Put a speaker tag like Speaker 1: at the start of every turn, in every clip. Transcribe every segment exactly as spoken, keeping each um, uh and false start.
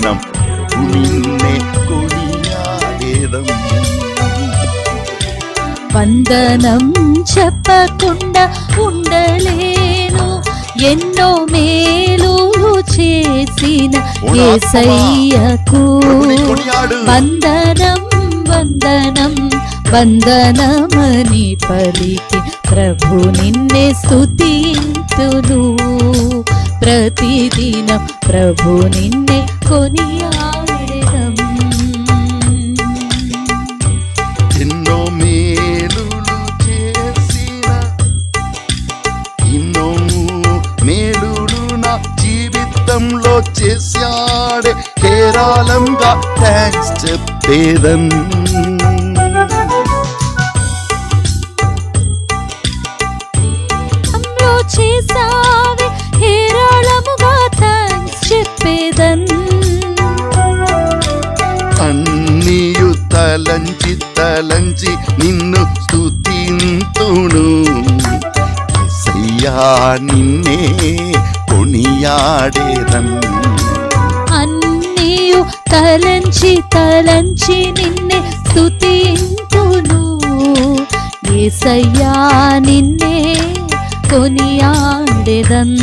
Speaker 1: వందనం నిన్నే కొనియాడేదం.
Speaker 2: వందనం చెప్పకుండా ఉండలేను, ఎన్నో మేలులు చేసిన యేసయ్యకు వందనం వందనం వందనమని పలికి ప్రభు నిన్నే స్తుతింతును. ప్రతిదినం ప్రభు నిన్నే కొనియాడెదం.
Speaker 1: ఎన్నో మేలులు చేసిన ఎన్నో మేలులు నా జీవితంలో చేశాడే, హేరాళంగా థ్యాంక్స్ చెప్పేదన్.
Speaker 2: చేసావే హేరాళముగా థాంక్స్ చెప్పేదన్.
Speaker 1: అన్నియు తలంచి తలంచి నిన్ను స్తుతింతును, యేసయ్యా నిన్నే కొనియాడేదన్.
Speaker 2: అన్నియు తలంచి తలంచి నిన్నే స్తుతింతును, యేసయ్యా నిన్నే కొనియాడెదన్.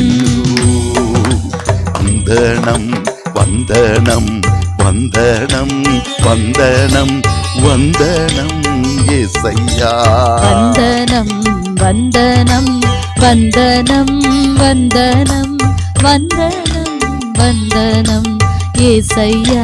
Speaker 1: వందనం వందనం వందనం వందనం వందనం యేసయ్యా.
Speaker 2: వందనం వందనం వందనం వందనం వందనం వందనం యేసయ్యా.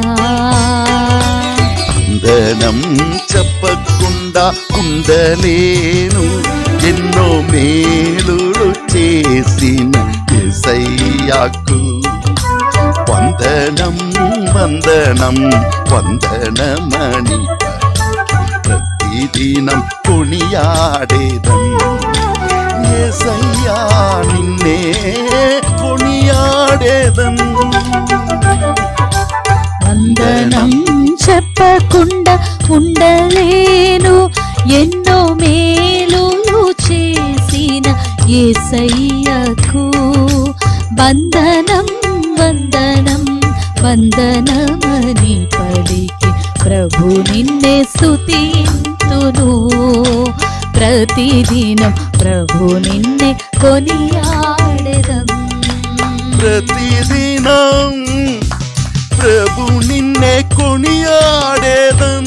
Speaker 1: వందనం చెప్పకుండా ఉండలేను, ఎన్నో మేలులు చేసిన యేసయ్యాకు వందనం వందనం వందనమని ప్రతిదినం కొనియాడేదం. యేసయ్యా నిన్నే కొనియాడేదం.
Speaker 2: వందనం చెప్పకుండా ఉండలేను, ఎన్నో మేలులు చేసిన యేసయ్యకు వందనం వందనం వందనమని పలికి ప్రభు నిన్నే స్తుతింతును. ప్రతిదినం ప్రభు నిన్నే కొనియాడెదం.
Speaker 1: ప్రతిదినం ప్రభు నిన్నే కొనియాడేదం.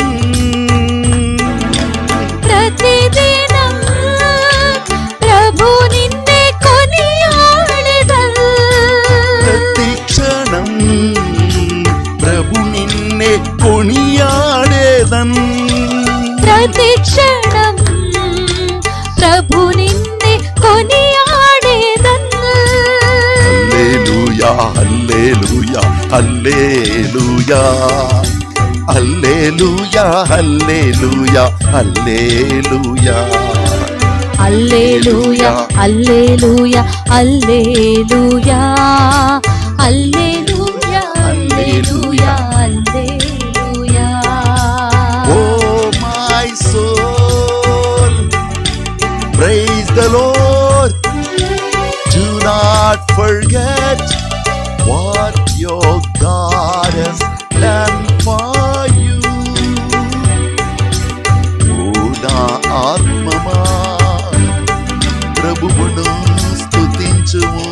Speaker 2: ప్రతిదినం ప్రభు నిన్నే కొనియాడెదం.
Speaker 1: ప్రతి క్షణం ప్రభు నిన్నే కొనియాడేదం.
Speaker 2: ప్రతి క్షణం ప్రభు నిన్నే కొనియాడేదం.
Speaker 1: హల్లెలూయా హల్లెలూయా హల్లెలూయా హల్లెలూయా హల్లెలూయా హల్లెలూయా
Speaker 2: హల్లెలూయా హల్లెలూయా హల్లెలూయా హల్లెలూయా హల్లెలూయా హల్లెలూయా.
Speaker 1: Oh my soul, praise the Lord. Do not forget what your God has done for you. Oh na atmama ప్రభువును స్తుతించుము.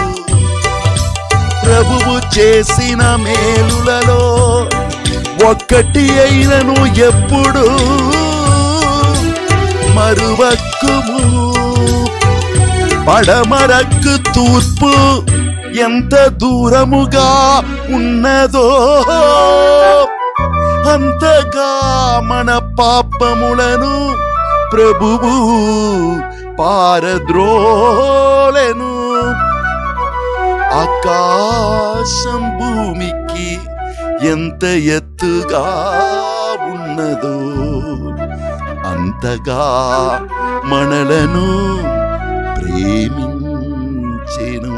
Speaker 1: ప్రభువు చేసిన మేలులలో ఒక్కటి అయినను ఎప్పుడు మరువక్కుము. పడమరకు తూర్పు ఎంత దూరముగా ఉన్నదో అంతగా మన పాపములను ప్రభువు పారద్రోలెను. ఆకాశం భూమికి ఎంత ఎత్తుగా ఉన్నదో అంతగా మనలను ప్రేమించెను.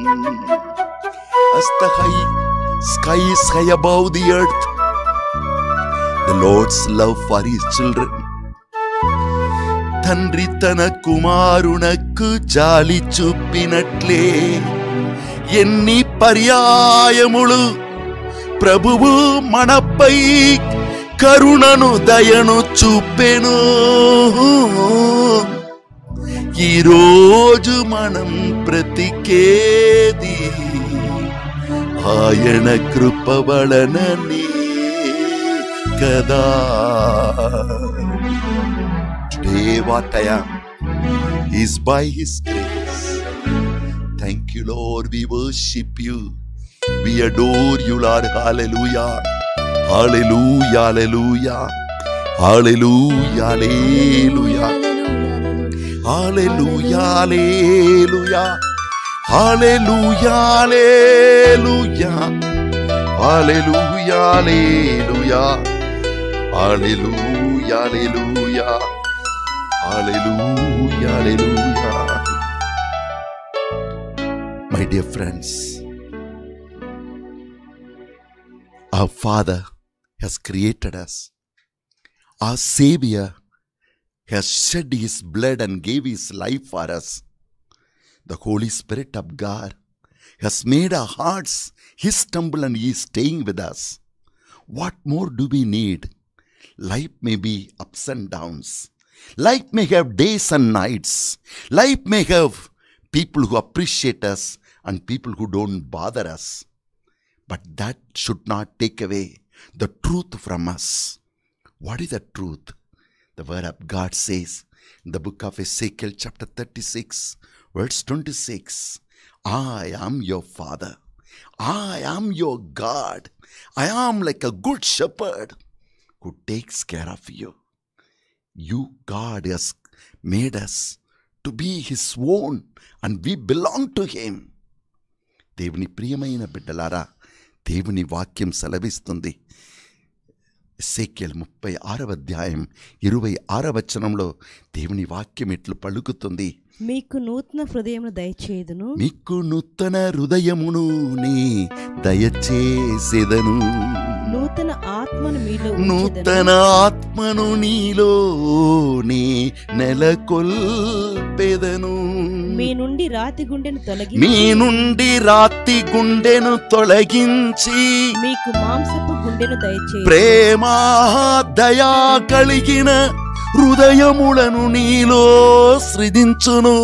Speaker 1: As the high sky is high above the earth, the Lord's love for his children. తండ్రి తన కుమారునకు జాలి చూపినట్లే ఎన్ని పర్యాయములు ప్రభువు మనపై కరుణను దయను చూపెను. ఈరోజు మనం బ్రతికేది ఆయన కృప వలననే కదా. Today what I am is by His grace. Thank you, Lord. We worship you. We adore you, Lord. Hallelujah. Hallelujah. Hallelujah. Hallelujah. Hallelujah. Hallelujah. Hallelujah. Hallelujah. Hallelujah. Hallelujah. Hallelujah. Hallelujah. Hallelujah. Hallelujah. Hallelujah. My dear friends, our Father has created us. Our Savior has shed His blood and gave His life for us. The Holy Spirit of God has made our hearts His temple and He is staying with us. What more do we need? Life may be ups and downs. Life may have days and nights. Life may have people who appreciate us and people who don't bother us. But that should not take away the truth from us. What is the truth? The word of God says in the book of Ezekiel chapter thirty-six, verse twenty-six, I am your Father. I am your God. I am like a good shepherd who takes care of you. You, God, has made us to be His own and we belong to Him. దేవుని ప్రియమైన బిడ్డలారా, దేవుని వాక్యం సెలవిస్తుంది. ఎస్ఏకేల్ ముప్పై ఆరవ అధ్యాయం ఇరవై ఆరవ వచనంలో దేవుని వాక్యం ఇట్లు పలుకుతుంది.
Speaker 3: మీకు నూతన హృదయమును దయచేయుదును.
Speaker 1: మీకు నూతన హృదయమును నీ దయచేసేదను.
Speaker 3: నూతన ఆత్మను మీలో
Speaker 1: నూతన ఆత్మను నీలో నీ నెలకొల్పెదను.
Speaker 3: మీ నుండి రాతి గుండెను తొలగించి
Speaker 1: మీ నుండి రాతి గుండెను తొలగించి
Speaker 3: మీకు మాంసపు గుండెను దయచేయి.
Speaker 1: ప్రేమ దయా కలిగిన హృదయములను నీలో సృజించును.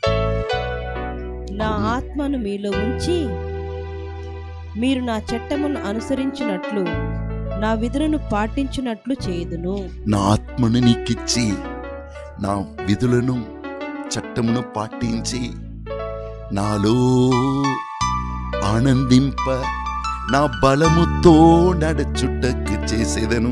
Speaker 3: నా ఆత్మను మీలో ఉంచి మీరు నా చట్టమును అనుసరించినట్లు నా విధులను పాటించినట్లు చేయుదును.
Speaker 1: నా ఆత్మను నీకిచ్చి నా విధులను చట్టమును పాటించి నాలో ఆనందింప నా బలముతో నడుచుటకు చేసేదను.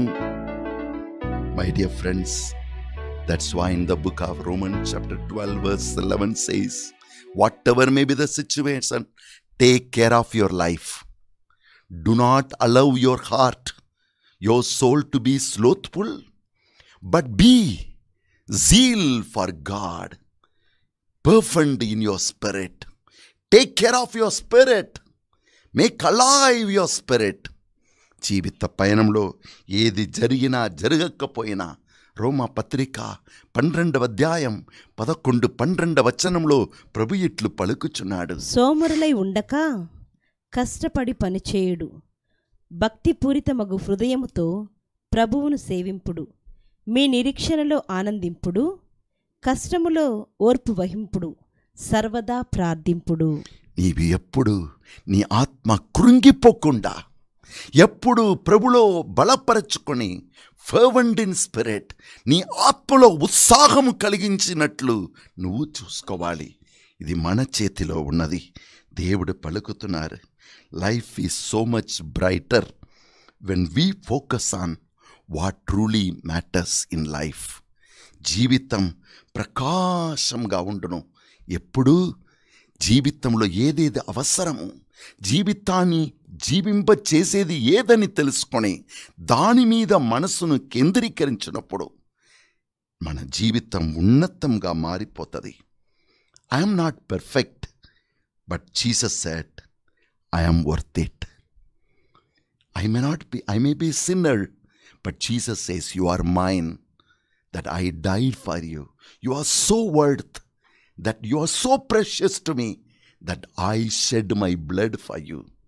Speaker 1: My dear friends, that's why in the book of Romans chapter twelve verse eleven says, whatever may be the situation, take care of your life. Do not allow your heart, your soul to be slothful, but be zeal for God, perfect in your spirit. Take care of your spirit. Make alive your spirit. జీవిత పయనంలో ఏది జరిగినా జరగకపోయినా రోమా పత్రిక పన్నెండవ అధ్యాయం పదకొండు పన్నెండవ వచనంలో ప్రభు ఇట్లు పలుకుచున్నాడు.
Speaker 3: సోమరులై ఉండక కష్టపడి పనిచేయుడు, భక్తిపూరితమగు హృదయముతో ప్రభువును సేవింపుడు, మీ నిరీక్షణలో ఆనందింపుడు, కష్టములో ఓర్పు వహింపుడు, సర్వదా ప్రార్థింపుడు.
Speaker 1: నీవి ఎప్పుడు నీ ఆత్మ కృంగిపోకుండా ఎప్పుడు ప్రభులో బలపరచుకొని ఫర్వెంట్ ఇన్ స్పిరిట్ నీ ఆత్మలో ఉత్సాహము కలిగించినట్లు నువ్వు చూసుకోవాలి. ఇది మన చేతిలో ఉన్నది. దేవుడు పలుకుతున్నారు, life is so much brighter when we focus on what truly matters in life. జీవితం ప్రకాశంగా ఉండును. ఎప్పుడూ జీవితంలో ఏదేది అవసరము, జీవితాన్ని జీవింప చేసేది ఏదని తెలుసుకొని దాని మీద మనసును కేంద్రీకరించినప్పుడు మన జీవితం ఉన్నతంగా మారిపోతుంది. I'm not perfect, but Jesus said I am worth it. I may not be I may be sinner, but Jesus says you are mine, that I died for you. You are so worth, that you are so precious to me, that I shed my blood for you.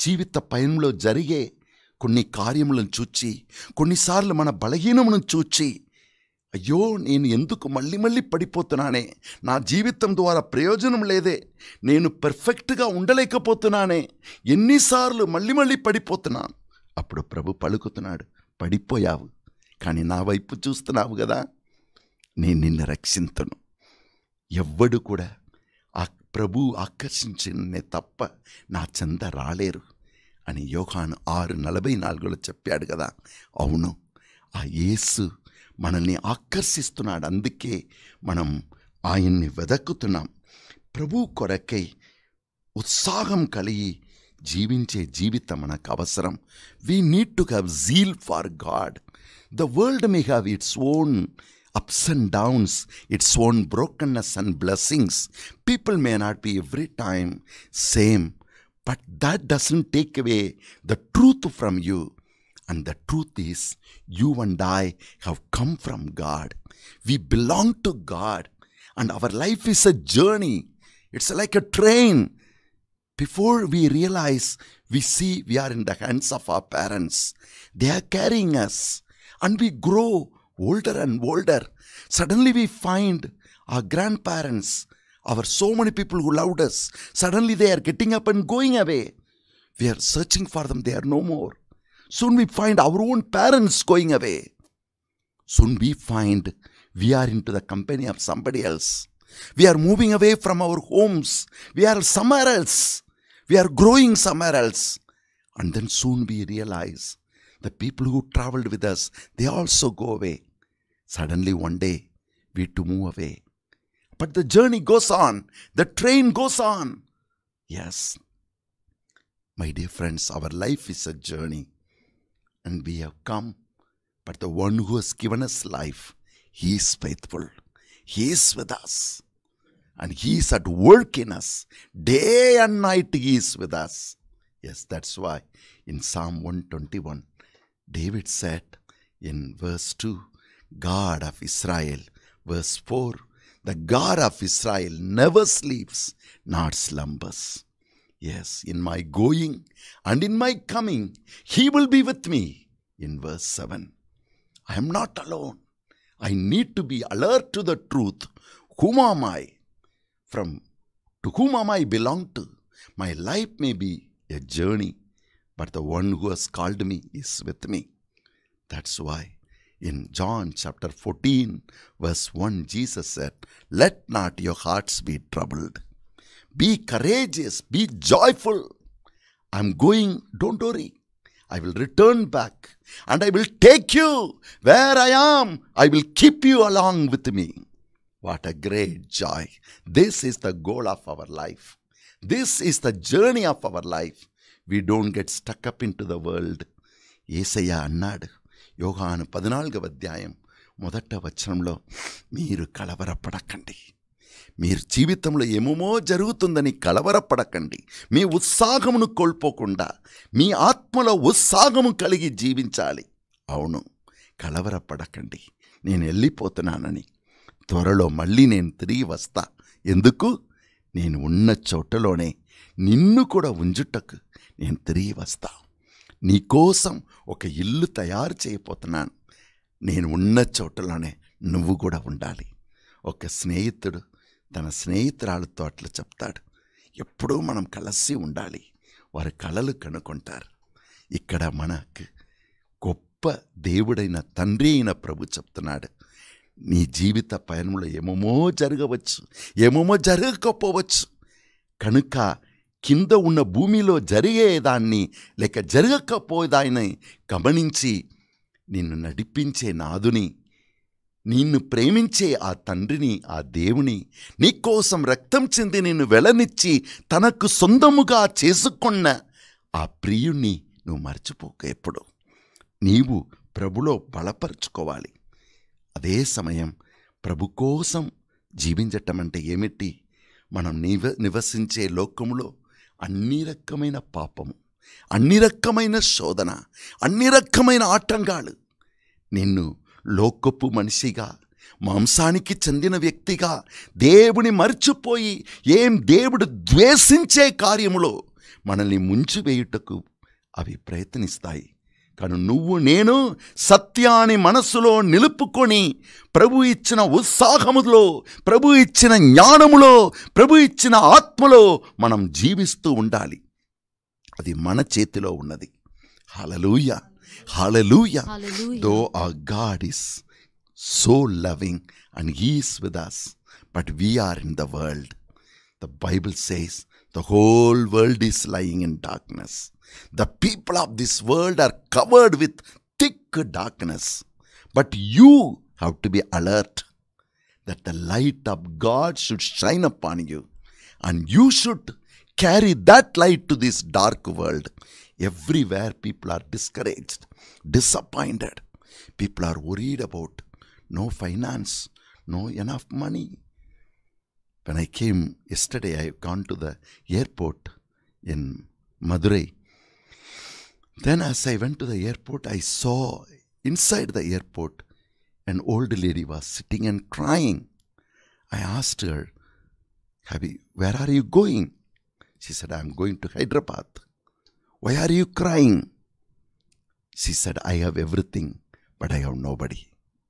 Speaker 1: జీవిత పయనంలో జరిగే కొన్ని కార్యములను చూచి, కొన్నిసార్లు మన బలహీనమును చూచి, అయ్యో నేను ఎందుకు మళ్ళీ మళ్ళీ పడిపోతున్నానే, నా జీవితం ద్వారా ప్రయోజనం లేదే, నేను పర్ఫెక్ట్గా ఉండలేకపోతున్నానే, ఎన్నిసార్లు మళ్ళీ మళ్ళీ పడిపోతున్నాను. అప్పుడు ప్రభు పలుకుతున్నాడు, పడిపోయావు కానీ నా వైపు చూస్తున్నావు కదా, నేను నిన్ను రక్షించను. ఎవ్వడు కూడా ఆ ప్రభు ఆకర్షించినే తప్ప నా చెంత రాలేరు అని యోహాను ఆరు నలభై నాలుగులో చెప్పాడు కదా. అవును, ఆ యేసు మనల్ని ఆకర్షిస్తున్నాడు. అందుకే మనం ఆయన్ని వెదకుతున్నాం. ప్రభు కొరకై ఉత్సాహం కలిగి జీవించే జీవితం మనకు అవసరం. We need to have zeal for God. The world may have its own ups and downs, its own brokenness and blessings. People may not be every time same, but that doesn't take away the truth from you. And the truth is, you and I have come from God. We belong to God, and our life is a journey. It's like a train. Before we realize, we see we are in the hands of our parents. They are carrying us, and we grow older and older. Suddenly we find our grandparents, our so many people who loved us, suddenly they are getting up and going away. We are searching for them, they are no more. Soon we find our own parents going away. Soon we find we are into the company of somebody else. We are moving away from our homes. We are somewhere else. We are growing somewhere else. And then soon we realize the people who traveled with us, they also go away. Suddenly one day, we to move away. But the journey goes on. The train goes on. Yes. My dear friends, our life is a journey. And we have come. But the one who has given us life, he is faithful. He is with us. And he is at work in us. Day and night he is with us. Yes, that's why in Psalm one twenty-one, David said in verse two, God of Israel, verse four, the God of Israel never sleeps nor slumbers. Yes, in my going and in my coming, he will be with me. In verse seven, I am not alone. I need to be alert to the truth. Whom am I? From to whom am I belong to? My life may be a journey, but the one who has called me is with me. That's why in John chapter fourteen, verse one, Jesus said, let not your hearts be troubled. Be courageous, be joyful. I'm going, don't worry. I will return back and I will take you where I am. I will keep you along with me. What a great joy. This is the goal of our life. This is the journey of our life. We don't get stuck up into the world. Yesayya అన్నాడు యోహాను పద్నాలుగవ అధ్యాయం మొదట వచనంలో, మీరు కలవరపడకండి. మీరు జీవితంలో ఏమేమో జరుగుతుందని కలవరపడకండి. మీ ఉత్సాహమును కోల్పోకుండా మీ ఆత్మలో ఉత్సాహము కలిగి జీవించాలి. అవును, కలవరపడకండి. నేను వెళ్ళిపోతున్నానని, త్వరలో మళ్ళీ నేను తిరిగి వస్తా. ఎందుకు? నేను ఉన్న చోటలోనే నిన్ను కూడా ఉంచుటకు నేను తిరిగి వస్తా. నీకోసం ఒక ఇల్లు తయారు చేయబోతున్నాను. నేను ఉన్న చోటలోనే నువ్వు కూడా ఉండాలి. ఒక స్నేహితుడు తన స్నేహితురాలతో అట్లా చెప్తాడు, ఎప్పుడూ మనం కలిసి ఉండాలి. వారి కలలు కనుక్కుంటారు. ఇక్కడ మనకు గొప్ప దేవుడైన తండ్రి అయిన ప్రభు చెప్తున్నాడు, నీ జీవిత పయనంలో ఏమేమో జరగవచ్చు, ఏమేమో జరగకపోవచ్చు. కనుక కింద ఉన్న భూమిలో జరిగేదాన్ని లేక జరగకపోయేదాన్ని గమనించి నిన్ను నడిపించే నాదుని, నిన్ను ప్రేమించే ఆ తండ్రిని, ఆ దేవుని, నీకోసం రక్తం చెంది నిన్ను వెలనిచ్చి తనకు సొంతముగా చేసుకున్న ఆ ప్రియుణ్ణి నువ్వు మర్చిపోక. ఎప్పుడు నీవు ప్రభులో బలపరుచుకోవాలి. అదే సమయం ప్రభు కోసం జీవించటం అంటే ఏమిటి? మనం నివ నివసించే లోకములో అన్ని రకమైన పాపము, అన్ని రకమైన శోధన, అన్ని రకమైన ఆటంకాలు నిన్ను లోకపు మనిషిగా, మాంసానికి చెందిన వ్యక్తిగా దేవుని మర్చిపోయి ఏం దేవుడు ద్వేషించే కార్యములో మనల్ని ముంచివేయుటకు అవి ప్రయత్నిస్తాయి. కానీ నువ్వు నేను సత్యాన్ని మనస్సులో నిలుపుకొని ప్రభు ఇచ్చిన ఉత్సాహములో, ప్రభు ఇచ్చిన జ్ఞానములో, ప్రభు ఇచ్చిన ఆత్మలో మనం జీవిస్తూ ఉండాలి. అది మన చేతిలో ఉన్నది. హల్లెలూయా, హల్లెలూయా. దో our God is so loving and He is with us, but we are in the world. The Bible says the whole world is lying in darkness. The people of this world are covered with thick darkness. But you have to be alert that the light of God should shine upon you. And you should carry that light to this dark world. Everywhere people are discouraged, disappointed. People are worried about no finance, no enough money. When I came yesterday, I gone to the airport in Madurai. Then as I went to the airport, I saw inside the airport an old lady was sitting and crying. I asked her, Habi, where are you going? She said, I am going to Hyderabad. Why are you crying? She said, I have everything, but I have nobody.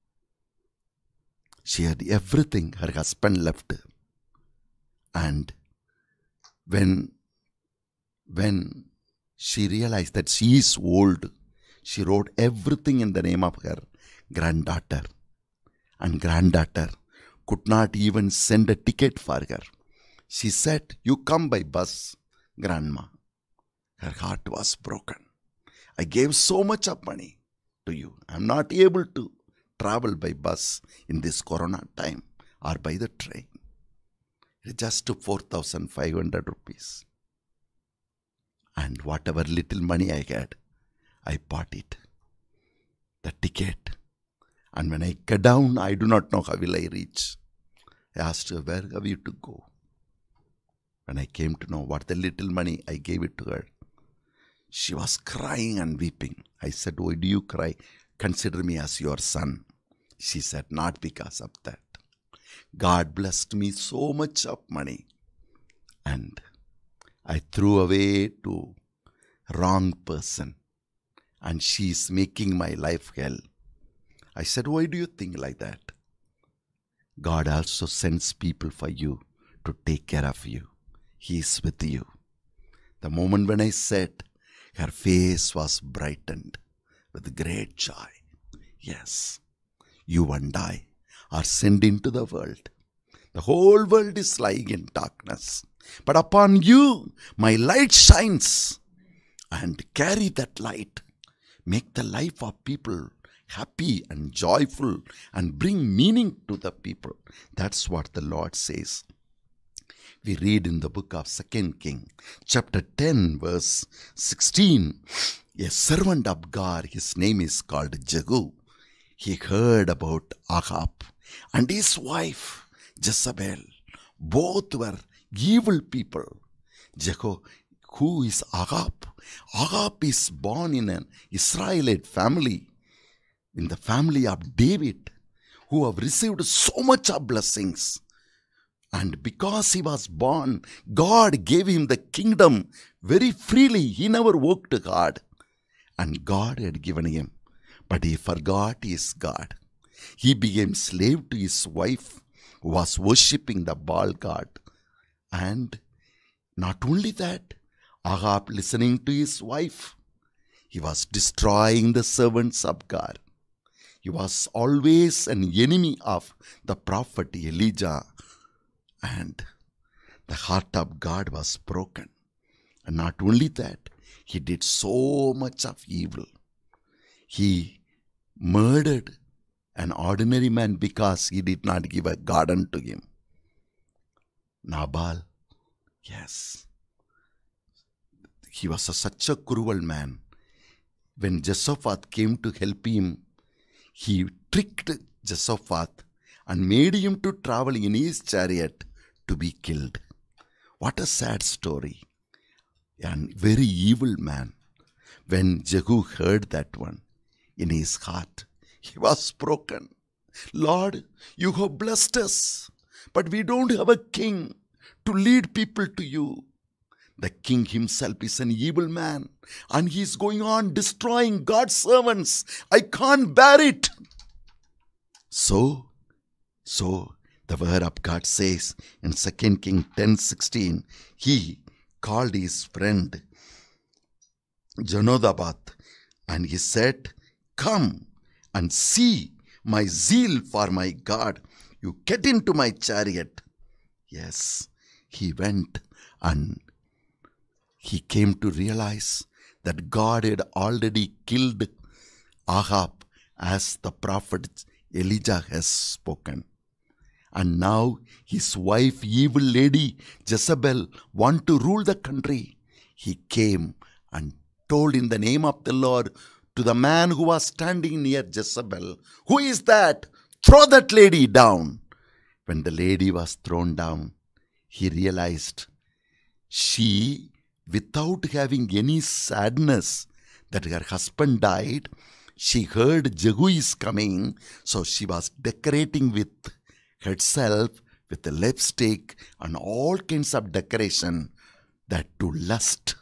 Speaker 1: She had everything. Her husband left her. And when, when she realized that she is old, she wrote everything in the name of her granddaughter. And granddaughter could not even send a ticket for her. She said, you come by bus, grandma. Her heart was broken. I gave so much of money to you. I am not able to travel by bus in this corona time or by the train. It just took four thousand five hundred rupees. And whatever little money I had, I bought it. The ticket. And when I get down, I do not know how will I reach. I asked her, where have you to go? When I came to know what the little money, I gave it to her. She was crying and weeping. I said, why do you cry? Consider me as your son. She said, not because of that. God blessed me so much of money. And I threw away to wrong person. And she is making my life hell. I said, why do you think like that? God also sends people for you to take care of you. He is with you. The moment when I said, her face was brightened with great joy. Yes, you and I are sent into the world. The whole world is lying in darkness. But upon you, my light shines. And carry that light. Make the life of people happy and joyful and bring meaning to the people. That's what the Lord says. We read in the book of Second Kings, chapter ten, verse sixteen. A servant of God, his name is called Jehu. He heard about Ahab and his wife Jezebel. Both were evil people. Jehu, who is Ahab? Ahab is born in an Israelite family, in the family of David, who have received so much of blessings. And because he was born, God gave him the kingdom very freely. He never worked hard. And God had given him. But he forgot his God. He became slave to his wife, who was worshipping the Baal god. And not only that, Ahab, listening to his wife, he was destroying the servants of God. He was always an enemy of the prophet Elijah. And the heart of God was broken. And not only that, he did so much of evil. He murdered an ordinary man because he did not give a garden to him. Nabal, yes, he was a, such a cruel man. When Jehoshaphat came to help him, he tricked Jehoshaphat and made him to travel in his chariot to be killed. What a sad story. And very evil man. When Jehu heard that one, in his heart, he was broken. Lord, you have blessed us, but we don't have a king to lead people to you. The king himself is an evil man and he is going on destroying God's servants. I can't bear it. So, so the word of God says in Second Kings ten sixteen, he called his friend Jonadab and he said, come and see my zeal for my God. You get into my chariot. Yes, he went and he came to realize that God had already killed Ahab as the prophet Elijah has spoken. And now his wife, evil lady Jezebel, want to rule the country. He came and told in the name of the Lord to the man who was standing near Jezebel, who is that? Throw that lady down. When the lady was thrown down, he realized she, without having any sadness that her husband died, she heard Jehu is coming, so she was decorating with herself with a lipstick and all kinds of decoration that to lust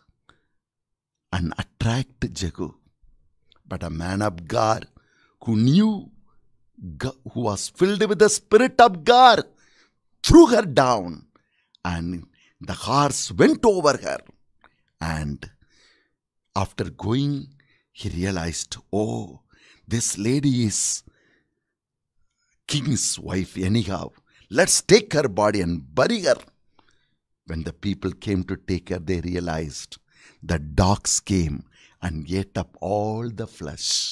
Speaker 1: and attract Jehu. But a man of God who knew, who was filled with the Spirit of God, threw her down and the horse went over her. And after going, he realized, oh, this lady is king's wife anyhow. Let's take her body and bury her. When the people came to take her, they realized that dogs came and ate up all the flesh.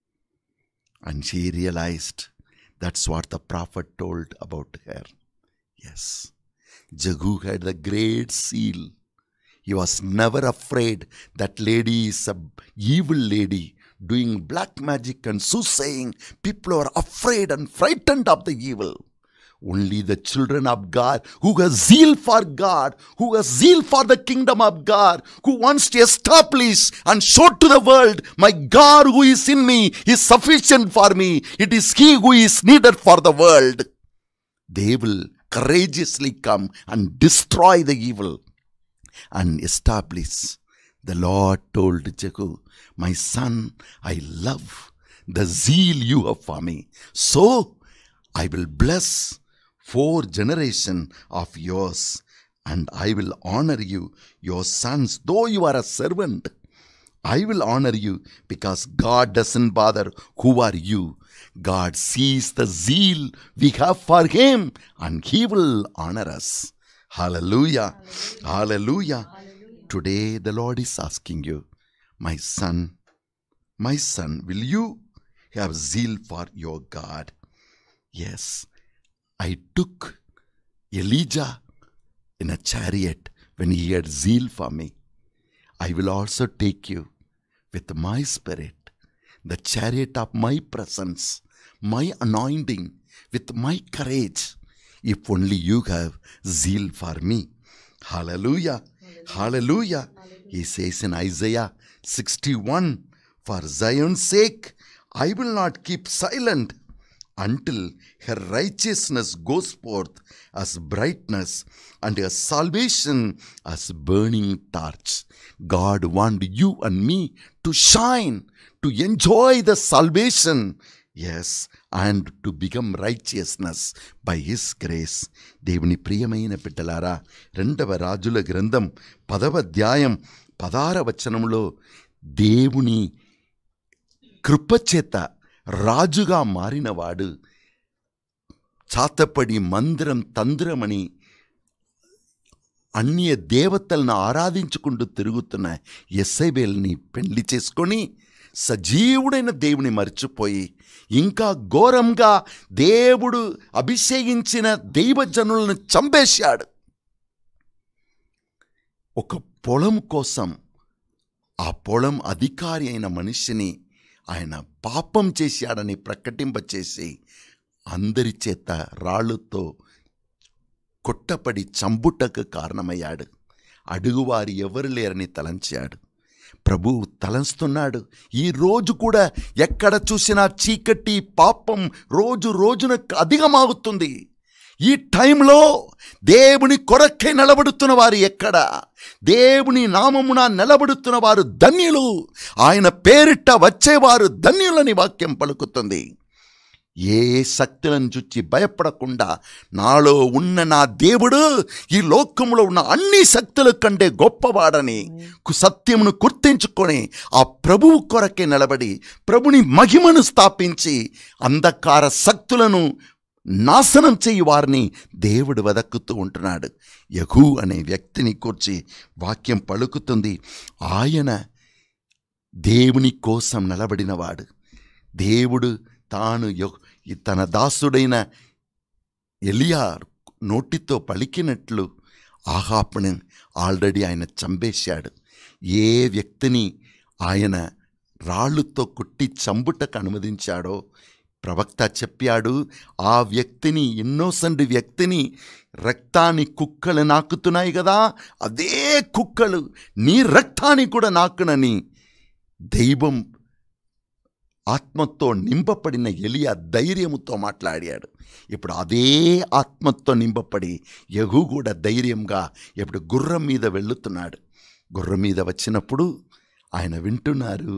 Speaker 1: And she realized that's what the prophet told about her. Yes, Jehu had the great zeal. He was never afraid that lady is an evil lady doing black magic and soothsaying. People are afraid and frightened of the evil. Only the children of God who has zeal for God, who has zeal for the kingdom of God, who wants to establish and show to the world, my God who is in me is sufficient for me. It is He who is needed for the world. They will courageously come and destroy the evil and establish. The Lord told Jehu, my son, I love the zeal you have for me. So I will bless four generations of yours, and I will honor you, your sons, though you are a servant. I will honor you because God doesn't bother who are you. God sees the zeal we have for Him, and He will honor us. Hallelujah. Hallelujah. Hallelujah. Today the Lord is asking you, my son, my son, will you have zeal for your God? Yes, I took Elijah in a chariot when he had zeal for me. I will also take you with my spirit, the chariot of my presence, my anointing, with my courage, if only you have zeal for me. Hallelujah. Hallelujah. Hallelujah. He says in Isaiah sixty-one, for Zion's sake, I will not keep silent until her righteousness goes forth as brightness and her salvation as burning torch. God wants you and me to shine, to enjoy the salvation, yes, and to become righteousness by His grace. దేవుని ప్రియమైన బిడ్డలారా, రెండవ రాజుల గ్రంథం పదవ అధ్యాయం పదార వచనంలో దేవుని కృపచేత రాజుగా మారినవాడు చాతపడి మందిరం తందిరమని అన్య దేవతలను ఆరాధించుకుంటూ తిరుగుతున్న యెజబెల్ని పెళ్లి చేసుకొని సజీవుడైన దేవుని మర్చిపోయి ఇంకా ఘోరంగా దేవుడు అభిషేకించిన దైవజనులను చంపేశాడు. ఒక పొలం కోసం ఆ పొలం అధికారి అయిన మనిషిని ఆయన పాపం చేశాడని ప్రకటింపచేసి అందరి చేత రాళ్ళతో కొట్టపడి చంపుటకు కారణమయ్యాడు. అడుగువారు ఎవరు లేరని తలంచాడు. ప్రభువు తలంస్తున్నాడు. ఈ రోజు కూడా ఎక్కడ చూసినా చీకటి పాపం రోజు రోజున అధికమవుతుంది. ఈ టైంలో దేవుని కొరకే నిలబడుతున్న వారు ఎక్కడ? దేవుని నామమున నిలబడుతున్న వారు ధన్యులు, ఆయన పేరిట వచ్చేవారు ధన్యులని వాక్యం పలుకుతుంది. ఏ శక్తులను చూచి భయపడకుండా నాలో ఉన్న నా దేవుడు ఈ లోకంలో ఉన్న అన్ని శక్తుల కంటే గొప్పవాడని సత్యమును గుర్తించుకొని ఆ ప్రభువు కొరకే నిలబడి ప్రభుని మహిమను స్థాపించి అంధకార శక్తులను నాశనం చేయి వారిని దేవుడు వెదక్కుతూ ఉంటున్నాడు. యెహూ అనే వ్యక్తిని కూర్చి వాక్యం పలుకుతుంది. ఆయన దేవుని కోసం నిలబడినవాడు. దేవుడు తాను తన దాసుడైన ఎలియా నోటితో పలికినట్లు ఆహాబుని ఆల్రెడీ ఆయన చంపేశాడు. ఏ వ్యక్తిని ఆయన రాళ్ళుతో కొట్టి చంపుటకు అనుమతించాడో ప్రవక్త చెప్పాడు, ఆ వ్యక్తిని, ఇన్నోసెంట్ వ్యక్తిని రక్తాన్ని కుక్కలు నాకుతున్నాయి కదా, అదే కుక్కలు నీ రక్తాన్ని కూడా నాకునని దైవం ఆత్మతో నింపబడిన ఎలియా ధైర్యముతో మాట్లాడాడు. ఇప్పుడు అదే ఆత్మతో నింపబడి యెహూ కూడా ధైర్యంగా ఇప్పుడు గుర్రం మీద వెళుతున్నాడు. గుర్రం మీద వచ్చినప్పుడు ఆయన వింటున్నారు.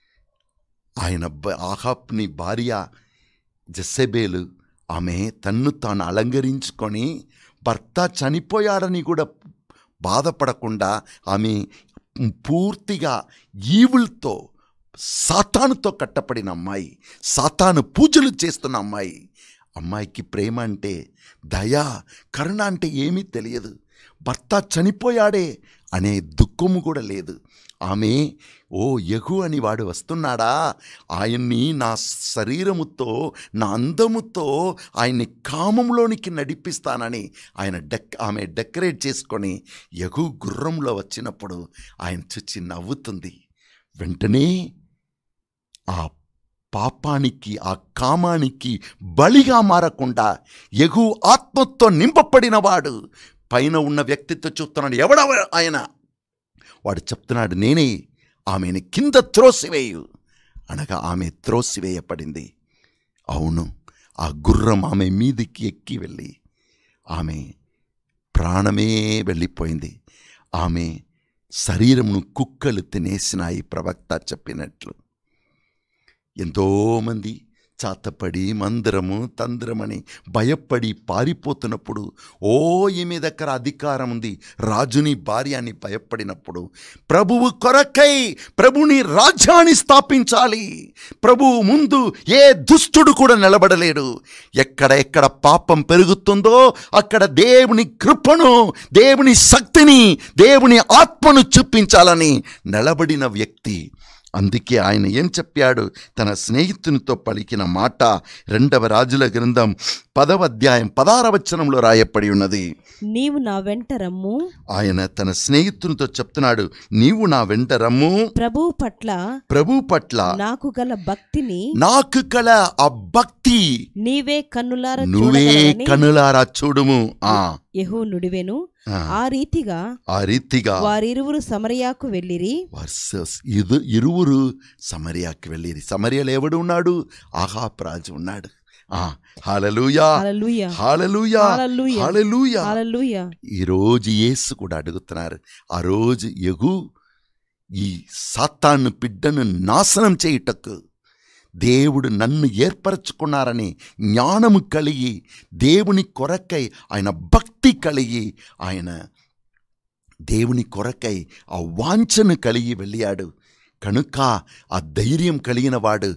Speaker 1: ఆయన ఆహాబ్ని భార్య జెసెబేలు ఆమె తన్ను తాను అలంకరించుకొని భర్త చనిపోయాడని కూడా బాధపడకుండా ఆమె పూర్తిగా ఈవులతో సాతానుతో కట్టపడిన అమ్మాయి, సాతాను పూజలు చేస్తున్న అమ్మాయి. అమ్మాయికి ప్రేమ అంటే, దయ, కరుణ అంటే ఏమీ తెలియదు. భర్త చనిపోయాడే అనే దుఃఖము కూడా లేదు. ఆమె ఓ యెహూ అని వాడు వస్తున్నాడా, ఆయన్ని నా శరీరముతో నా అందముతో ఆయన్ని కామంలోనికి నడిపిస్తానని ఆయన డెక్ ఆమె డెకరేట్ చేసుకొని యెహూ గుర్రంలో వచ్చినప్పుడు ఆయన చూచి నవ్వుతుంది. వెంటనే ఆ పాపానికి, ఆ కామానికి బలిగా మారకుండా యెహూ ఆత్మతో నింపబడినవాడు పైన ఉన్న వ్యక్తితో చూస్తున్నాడు. ఎవడ ఆయన? వాడు చెప్తున్నాడు, నేనే, ఆమెను కింద త్రోసివేయు అనగా ఆమె త్రోసివేయబడింది. అవును, ఆ గుర్రం ఆమె మీదికి ఎక్కి వెళ్ళి ఆమె ప్రాణమే వెళ్ళిపోయింది. ఆమె శరీరమును కుక్కలు తినేసినాయి ప్రవక్త చెప్పినట్లు. ఎంతోమంది చాతపడి మందిరము తంద్రమని భయపడి పారిపోతున్నప్పుడు, ఓ ఈమె దగ్గర అధికారం ఉంది, రాజుని భార్య అని భయపడినప్పుడు ప్రభువు కొరకై ప్రభుని రాజ్యాన్ని స్థాపించాలి. ప్రభువు ముందు ఏ దుష్టుడు కూడా నిలబడలేడు. ఎక్కడ ఎక్కడ పాపం పెరుగుతుందో అక్కడ దేవుని కృపను, దేవుని శక్తిని, దేవుని ఆత్మను చూపించాలని నిలబడిన వ్యక్తి. అందుకే ఆయన ఏం చెప్పాడు? తన స్నేహితునితో పలికిన మాట రెండవ రాజుల గ్రంథం పదవ అధ్యాయం పదహారవ వచనంలో రాయబడి ఉన్నది.
Speaker 3: నీవు నా వెంట రమ్ము.
Speaker 1: ఆయన తన స్నేహితునితో చెప్తున్నాడు, నీవు నా వెంట రమ్ము.
Speaker 3: ప్రభువు పట్ల
Speaker 1: ప్రభు పట్ల
Speaker 3: నాకు గల భక్తిని,
Speaker 1: నాకు గల ఆ భక్తి
Speaker 3: నీవే కన్నులారా
Speaker 1: నువ్వే కన్నులారా చూడుము. ఆ
Speaker 3: యెహూ నుడివెను. ఆ రీతిగా
Speaker 1: ఆ రీతిగా
Speaker 3: వారిరువురు సమరయాకు వెళ్ళిరి.
Speaker 1: ఇది ఇరువురు సమరయాకు వెళ్ళిరి. సమరయాలో ఎవడు ఉన్నాడు? ఆహాబ్ రాజు ఉన్నాడు. ఆ హల్లెలూయా,
Speaker 3: హల్లెలూయా,
Speaker 1: హల్లెలూయా,
Speaker 3: హల్లెలూయా,
Speaker 1: హల్లెలూయా,
Speaker 3: హల్లెలూయా.
Speaker 1: ఈ రోజు యేసు కూడా అడుగుతున్నారు. ఆ రోజు యెహూ ఈ సాతాను బిడ్డను నాశనం చేయుటకు దేవుడు నన్ను ఏర్పరచుకున్నారని జ్ఞానము కలిగి, దేవుని కొరకై ఆయన భక్తి కలిగి, ఆయన దేవుని కొరకై ఆ వాంఛను కలిగి వెళ్ళాడు. కనుక ఆ ధైర్యం కలిగిన వాడు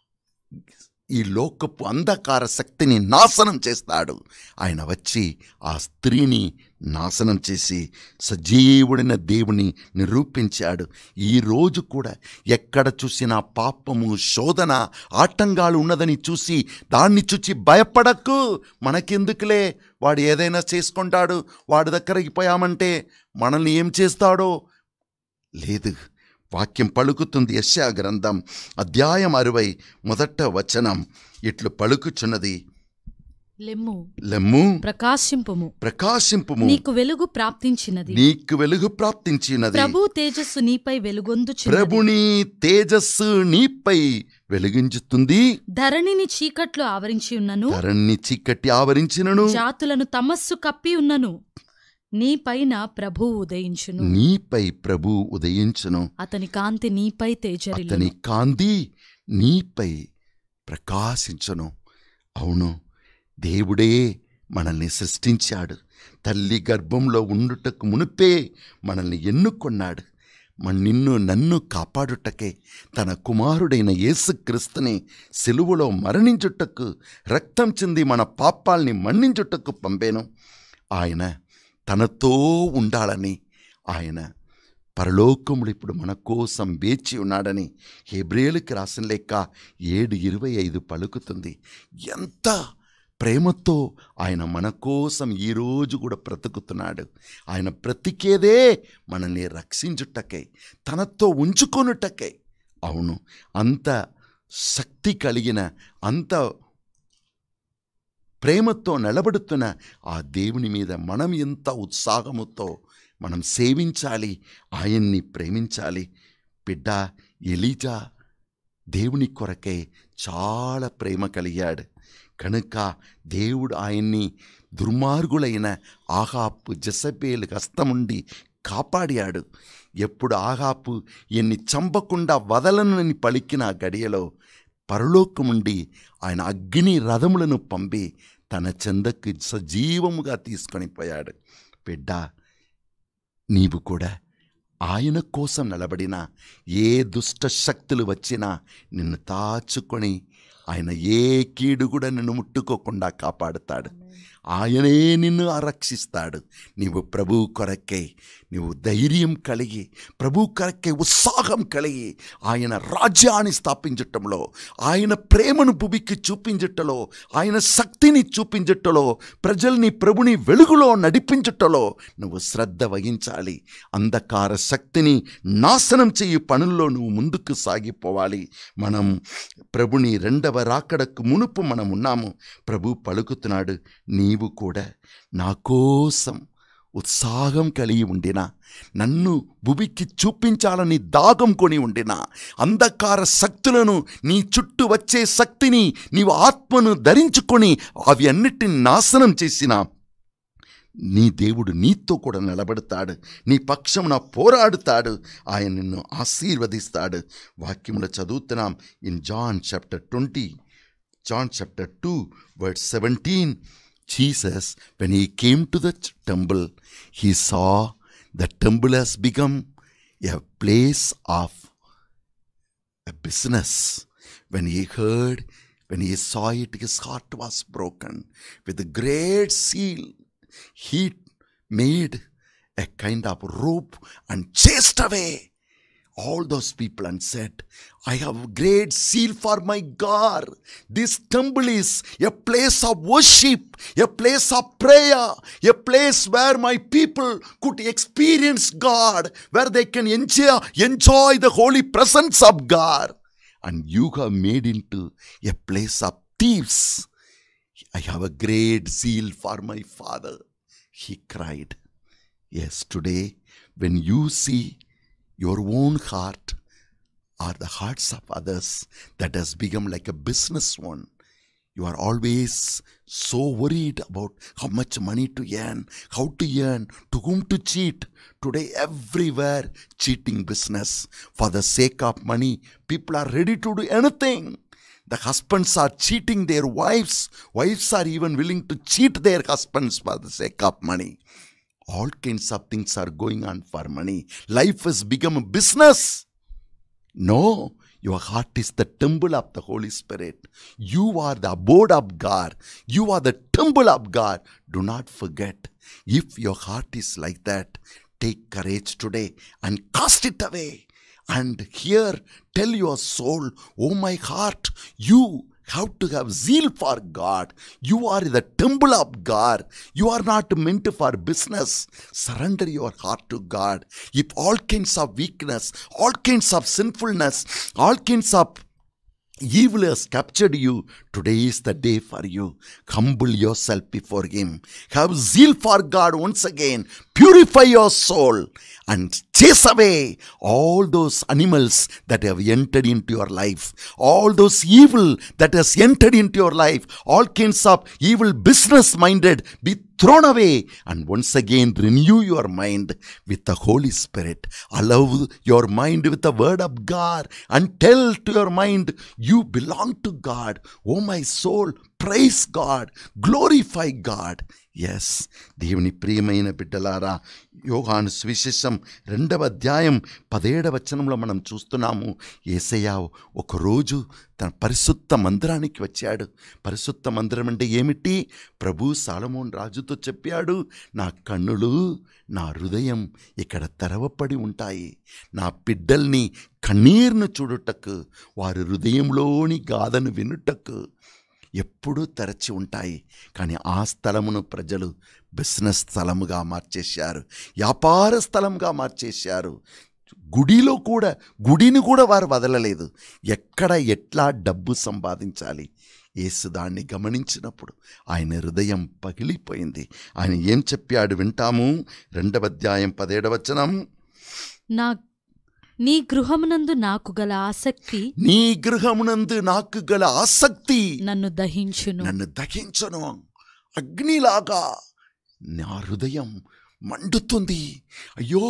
Speaker 1: ఈ లోకపు అంధకార శక్తిని నాశనం చేస్తాడు. ఆయన వచ్చి ఆ స్త్రీని నాశనం చేసి సజీవుడైన దేవుని నిరూపించాడు. ఈరోజు కూడా ఎక్కడ చూసినా పాపము, శోధన, ఆటంకాలు ఉన్నదని చూసి దాన్ని చూసి భయపడకు. మనకెందుకులే, వాడు ఏదైనా చేసుకుంటాడు, వాడి దగ్గరికి పోయామంటే మనల్ని ఏం చేస్తాడో లేదు. వాక్యం పలుకుతుంది. యెషయా గ్రంథం అధ్యాయం అరవై మొదట వచనం ఇట్లు పలుకుచున్నది.
Speaker 2: లెమ్ము
Speaker 1: లెమ్ము
Speaker 2: ప్రకాశింపుము
Speaker 1: ప్రకాశింపుము
Speaker 2: నీకు వెలుగు ప్రాప్తించినది
Speaker 1: నీకు వెలుగు ప్రాప్తించినది
Speaker 2: ప్రభు తేజస్సు నీపై వెలుగొందుచున్నది
Speaker 1: ప్రభుని తేజస్సు నీపై వెలిగించుతుంది,
Speaker 2: ధరణిని చీకట్లు ఆవరించి ఉన్నను,
Speaker 1: ధరణి చీకటి ఆవరించినను,
Speaker 2: జాతులను తమస్సు కప్పి ఉన్నను. నీపైన ప్రభువు ఉదయించును,
Speaker 1: నీపై ప్రభు ఉదయించును,
Speaker 2: అతని కాంతి నీపై
Speaker 1: అతని
Speaker 2: తేజరిల్లును.
Speaker 1: కాంతి నీపై ప్రకాశించును. అవును, దేవుడే మనల్ని సృష్టించాడు. తల్లి గర్భంలో ఉండుటకు మునుపే మనల్ని ఎన్నుకొన్నాడు. మన నిన్ను నన్ను కాపాడుటకే తన కుమారుడైన యేసుక్రీస్తుని సిలువలో మరణించుటకు, రక్తం చింది మన పాపాల్ని మన్నించుటకు పంపాను. ఆయన తనతో ఉండాలని, ఆయన పరలోకములు ఇప్పుడు మన కోసం వేచి ఉన్నాడని హెబ్రేయులకు రాసిన లేఖ ఏడు ఇరవై ఐదు పలుకుతుంది. ఎంత ప్రేమతో ఆయన మన కోసం ఈరోజు కూడా బ్రతుకుతున్నాడు. ఆయన బ్రతికేదే మనల్ని రక్షించుటకై, తనతో ఉంచుకొనుటకై. అవును, అంత శక్తి కలిగిన, అంత ప్రేమతో నిలబడుతున్న ఆ దేవుని మీద మనం ఎంత ఉత్సాహముతో మనం సేవించాలి, ఆయన్ని ప్రేమించాలి. బిడ్డ ఎలీజా దేవుని కొరకై చాలా ప్రేమ కలిగాడు కనుక దేవుడు ఆయన్ని దుర్మార్గులైన ఆహాపు జెజబేలు హస్తముండి కాపాడాడు. ఎప్పుడు ఆహాపు ఎన్ని చంపకుండా వదలనని పలికిన గడియలో పరలోకముండి ఆయన అగ్ని రథములను పంపి తన చెందకు సజీవముగా తీసుకొని పోయాడు. బిడ్డ, నీవు కూడా ఆయన కోసం నిలబడినా, ఏ దుష్ట శక్తులు వచ్చినా నిన్ను తాచుకొని ఆయన ఏ కీడు కూడా నిన్ను ముట్టుకోకుండా కాపాడుతాడు. ఆయనే నిన్ను ఆరక్షిస్తాడు. నీవు ప్రభు కొరకై నీవు ధైర్యం కలిగి, ప్రభు కొరకై ఉత్సాహం కలిగి ఆయన రాజ్యాన్ని స్థాపించటంలో, ఆయన ప్రేమను భూమికి చూపించటలో, ఆయన శక్తిని చూపించటలో, ప్రజల్ని ప్రభుని వెలుగులో నడిపించటలో నువ్వు శ్రద్ధ వహించాలి. అంధకార శక్తిని నాశనం చేయు పనుల్లో నువ్వు ముందుకు సాగిపోవాలి. మనం ప్రభుని రెండవ రాకడకు మునుపు మనం ఉన్నాము. ప్రభు పలుకుతున్నాడు, నీవు కూడా నా కోసం ఉత్సాహం కలిగి ఉండినా, నన్ను భూమికి చూపించాలని దాగం కొని ఉండినా, అంధకార శక్తులను, నీ చుట్టూ వచ్చే శక్తిని నీవు ఆత్మను ధరించుకొని అవి అన్నిటిని నాశనం చేసిన నీ దేవుడు నీతో కూడా నిలబడతాడు, నీ పక్షమున పోరాడుతాడు, ఆయన నిన్ను ఆశీర్వదిస్తాడు. వాక్యములో చదువుతున్నాం in John chapter twenty, John chapter two verse seventeen. Jesus, when he came to the temple, he saw the temple has become a place of a business. When he heard, when he saw it, his heart was broken. With a great zeal, he made a kind of rope and chased away all those people and said, I have great zeal for my God. This temple is a place of worship, a place of prayer, a place where my people could experience God, where they can enjoy, enjoy the holy presence of God. And you have made into a place of thieves. I have a great zeal for my Father, he cried. Yes, today when you see your own heart or the hearts of others that has become like a business one, you are always so worried about how much money to earn, how to earn, to whom to cheat. Today everywhere cheating business. For the sake of money, people are ready to do anything. The husbands are cheating their wives. Wives are even willing to cheat their husbands for the sake of money. All kinds of things are going on for money. Life has become a business. No, your heart is the temple of the Holy Spirit. You are the abode of God. You are the temple of God. Do not forget. If your heart is like that, take courage today and cast it away. And here, tell your soul, oh my heart, you have to have zeal for God. You are the temple of God. You are not meant for business. Surrender your heart to God. If all kinds of weakness, all kinds of sinfulness, all kinds of Evil has captured you. Today is the day for you. Humble yourself before Him. Have zeal for God once again. Purify your soul and chase away all those animals that have entered into your life. All those evil that has entered into your life. All kinds of evil business minded. Be thrown away and once again renew your mind with the Holy Spirit. Allow your mind with the word of God and tell to your mind, you belong to God. Oh my soul, praise God, glorify God. Yes, దేవుని ప్రియమైన బిడ్డలారా, యోహాను సువిశేషం రెండవ అధ్యాయం పదిహేడవ వచనంలో మనం చూస్తున్నాము. యేసయ్య ఒకరోజు తన పరిశుద్ధ మందిరానికి వచ్చాడు. పరిశుద్ధ మందిరం అంటే ఏమిటి? ప్రభు సాలమోన్ రాజుతో చెప్పాడు, నా కన్నులు నా హృదయం ఇక్కడ తెరవపడి ఉంటాయి. నా బిడ్డల్ని కన్నీరును చూడుటకు, వారి హృదయంలోని గాథను వినుటకు ఎప్పుడూ తెరచి ఉంటాయి. కానీ ఆ స్థలమును ప్రజలు బిజినెస్ స్థలముగా మార్చేశారు, వ్యాపార స్థలంగా మార్చేశారు. గుడిలో కూడా గుడిని కూడా వారు వదలలేదు. ఎక్కడ ఎట్లా డబ్బు సంపాదించాలి. యేసు దాన్ని గమనించినప్పుడు ఆయన హృదయం పగిలిపోయింది. ఆయన ఏం చెప్పాడు వింటాము. రెండవ అధ్యాయం పదిహేడవ వచనం.
Speaker 2: నా నీ గృహమునందు నాకు గల ఆసక్తి
Speaker 1: నీ గృహమునందు నాకు గల ఆసక్తి
Speaker 2: నన్ను దహించును
Speaker 1: నన్ను దహించును అగ్నిలాగా నా హృదయం మండుతుంది. అయ్యో,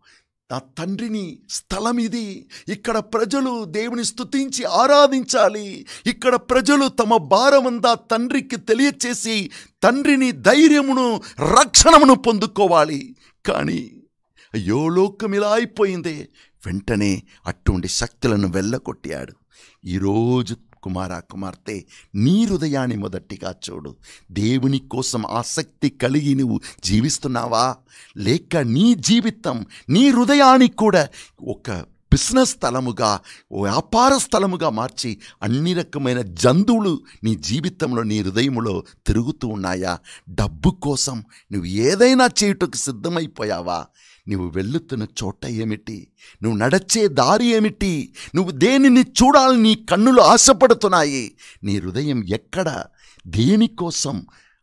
Speaker 1: నా తండ్రిని స్థలం ఇది. ఇక్కడ ప్రజలు దేవుని స్తుతించి ఆరాధించాలి. ఇక్కడ ప్రజలు తమ భారమంతా తండ్రికి తెలియచేసి తండ్రిని ధైర్యమును రక్షణమును పొందుకోవాలి. కానీ అయ్యో, లోకం ఇలా అయిపోయిందే. వెంటనే అటువంటి శక్తులను వెళ్ళగొట్టాడు. ఈరోజు కుమారా కుమార్తె, నీ హృదయాన్ని మొదటిగా చూడు. దేవుని కోసం ఆసక్తి కలిగి నువ్వు జీవిస్తున్నావా? లేక నీ జీవితం, నీ హృదయానికి కూడా ఒక బిజినెస్ స్థలముగా, వ్యాపార స్థలముగా మార్చి అన్ని రకమైన జంతువులు నీ జీవితంలో, నీ హృదయంలో తిరుగుతూ ఉన్నాయా? డబ్బు కోసం నువ్వు ఏదైనా చేయుటకు సిద్ధమైపోయావా? నువ్వు వెళ్తున్న చోట ఏమిటి? నువ్వు నడచే దారి ఏమిటి? నువ్వు దేనిని చూడాలని నీ కన్నులు ఆశపడుతున్నాయి? నీ హృదయం ఎక్కడ, దేనికోసం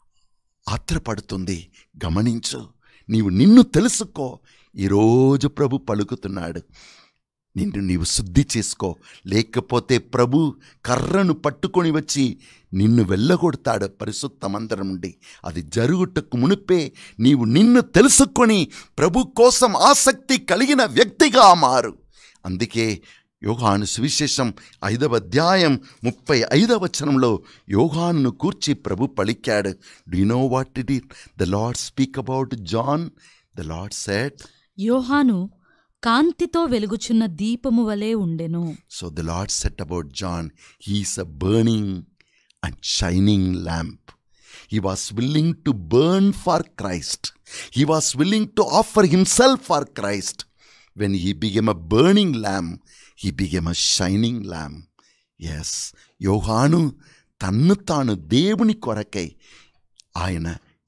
Speaker 1: ఆత్రపడుతుంది? గమనించు. నీవు నిన్ను తెలుసుకో. ఈరోజు ప్రభు పలుకుతున్నాడు, నిన్ను నీవు శుద్ధి చేసుకో. లేకపోతే ప్రభు కర్రను పట్టుకొని వచ్చి నిన్ను వెళ్ళగొడతాడు పరిశుద్ధ మందిరం నుండి. అది జరుగుటకు మునిపే నీవు నిన్ను తెలుసుకొని ప్రభు కోసం ఆసక్తి కలిగిన వ్యక్తిగా మారు. అందుకే యోహాను సువిశేషం ఐదవ అధ్యాయం ముప్పై ఐదవ వచనంలో యోహానును కూర్చి ప్రభు పలికాడు. Do you know what did the Lord speak about John? The Lord said,
Speaker 2: Yohanu కాంతితో వెలుగుచున్న దీపము వలె ఉండెను.
Speaker 1: So the Lord said about John, he is a burning and shining lamp. He was willing to burn for Christ. He was willing to offer himself for Christ. When he became a burning lamp, he became a shining lamp. Yes, యోహాను తన్ను తాను దేవుని కొరకై ఆయన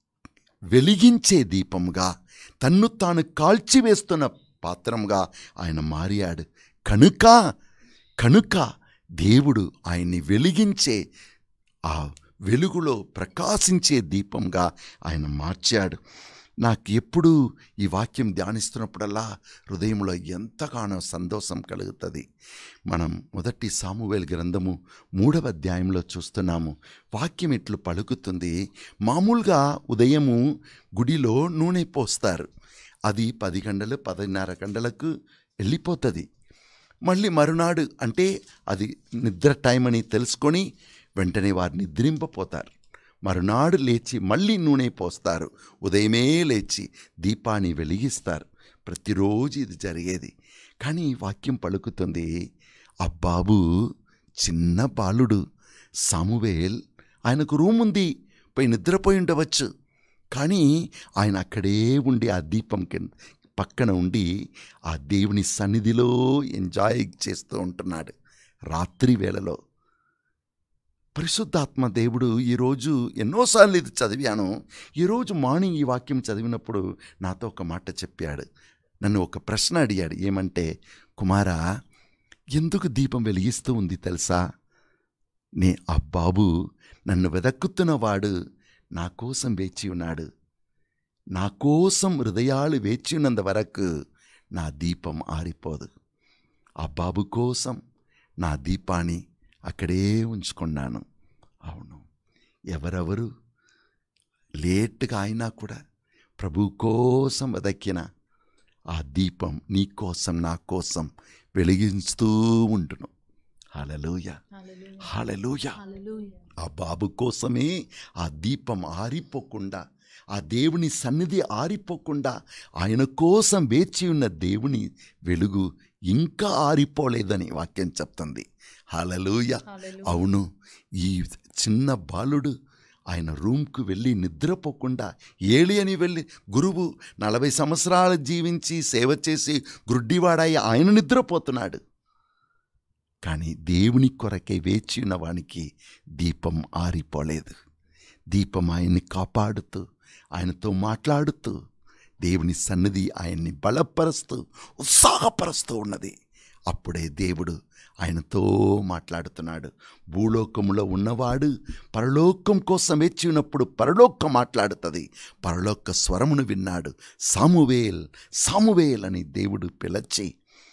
Speaker 1: వెలిగించే దీపముగా, తన్ను తాను కాల్చివేస్తున్న పాత్రముగా ఆయన మారాడు. కనుక కనుక దేవుడు ఆయన్ని వెలిగించే, ఆ వెలుగులో ప్రకాశించే దీపంగా ఆయన మార్చాడు. నాకు ఎప్పుడు ఈ వాక్యం ధ్యానిస్తున్నప్పుడల్లా హృదయంలో ఎంతగానో సంతోషం కలుగుతుంది. మనం మొదటి సామువేలు గ్రంథము మూడవ అధ్యాయంలో చూస్తున్నాము. వాక్యం ఇట్లు పలుకుతుంది. మామూలుగా ఉదయము గుడిలో నూనె పోస్తారు. అది పది గంటలు పదిన్నర గంటలకు వెళ్ళిపోతుంది. మళ్ళీ మరునాడు అంటే అది నిద్ర టైం అని తెలుసుకొని వెంటనే వారు నిద్రింపపోతారు. మరునాడు లేచి మళ్ళీ నూనె పోస్తారు. ఉదయమే లేచి దీపాన్ని వెలిగిస్తారు. ప్రతిరోజు ఇది జరిగేది. కానీ వాక్యం పలుకుతుంది, ఆ బాబు చిన్న బాలుడు సామువేల్, ఆయనకు రూమ్ ఉంది, పోయి నిద్రపోయి ఉండవచ్చు. కానీ ఆయన అక్కడే ఉండి ఆ దీపం కింద పక్కన ఉండి ఆ దేవుని సన్నిధిలో ఎంజాయ్ చేస్తూ ఉంటున్నాడు. రాత్రి వేళలో పరిశుద్ధాత్మ దేవుడు ఈరోజు ఎన్నోసార్లు ఇది చదివాను. ఈరోజు మార్నింగ్ ఈ వాక్యం చదివినప్పుడు నాతో ఒక మాట చెప్పాడు. నన్ను ఒక ప్రశ్న అడిగాడు. ఏమంటే, కుమారా, ఎందుకు దీపం వెలిగిస్తూ ఉంది తెలుసా నే ఆ బాబు నన్ను వెదక్కుతున్నవాడు నా కోసం వేచి ఉన్నాడు. నా కోసం హృదయాలు వేచి ఉన్నంత వరకు నా దీపం ఆరిపోదు. ఆ బాబు కోసం నా దీపాన్ని అక్కడే ఉంచుకున్నాను. అవును, ఎవరెవరు లేట్గా అయినా కూడా ప్రభు కోసం వెదక్కిన ఆ దీపం నీ కోసం నా కోసం వెలిగిస్తూ ఉంటును. హల్లెలూయా, హల్లెలూయా. ఆ బాబు కోసమే ఆ దీపం ఆరిపోకుండా, ఆ దేవుని సన్నిధి ఆరిపోకుండా, ఆయన కోసం వేచి ఉన్న దేవుని వెలుగు ఇంకా ఆరిపోలేదని వాక్యం చెప్తుంది. హల్లెలూయా. అవును, ఈ చిన్న బాలుడు ఆయన రూమ్కు వెళ్ళి నిద్రపోకుండా ఏలి అని వెళ్ళి గురువు నలభై సంవత్సరాలు జీవించి సేవ చేసి గుడ్డివాడాయి ఆయన నిద్రపోతున్నాడు. కానీ దేవుని కొరకై వేచి ఉన్నవానికి దీపం ఆరిపోలేదు. దీపం ఆయన్ని కాపాడుతూ, ఆయనతో మాట్లాడుతూ, దేవుని సన్నిధి ఆయన్ని బలపరుస్తూ ఉత్సాహపరుస్తూ ఉన్నది. అప్పుడే దేవుడు ఆయనతో మాట్లాడుతున్నాడు. భూలోకములో ఉన్నవాడు పరలోకం కోసం వేచి ఉన్నప్పుడు పరలోకం మాట్లాడుతుంది. పరలోక స్వరమును విన్నాడు. సామువేల్, సామువేల్ అని దేవుడు పిలిచి,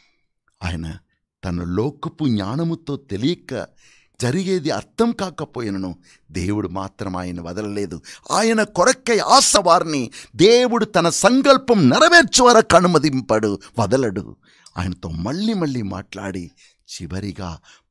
Speaker 1: ఆయన తన లోకపు జ్ఞానముతో తెలియక జరిగేది అర్థం కాకపోయినను దేవుడు మాత్రం ఆయన వదలలేదు. ఆయన కొరకై ఆశ వారిని దేవుడు తన సంకల్పం నెరవేర్చే వరకు అనుమతింపడు, వదలడు. ఆయనతో మళ్ళీ మళ్ళీ మాట్లాడి చివరిగా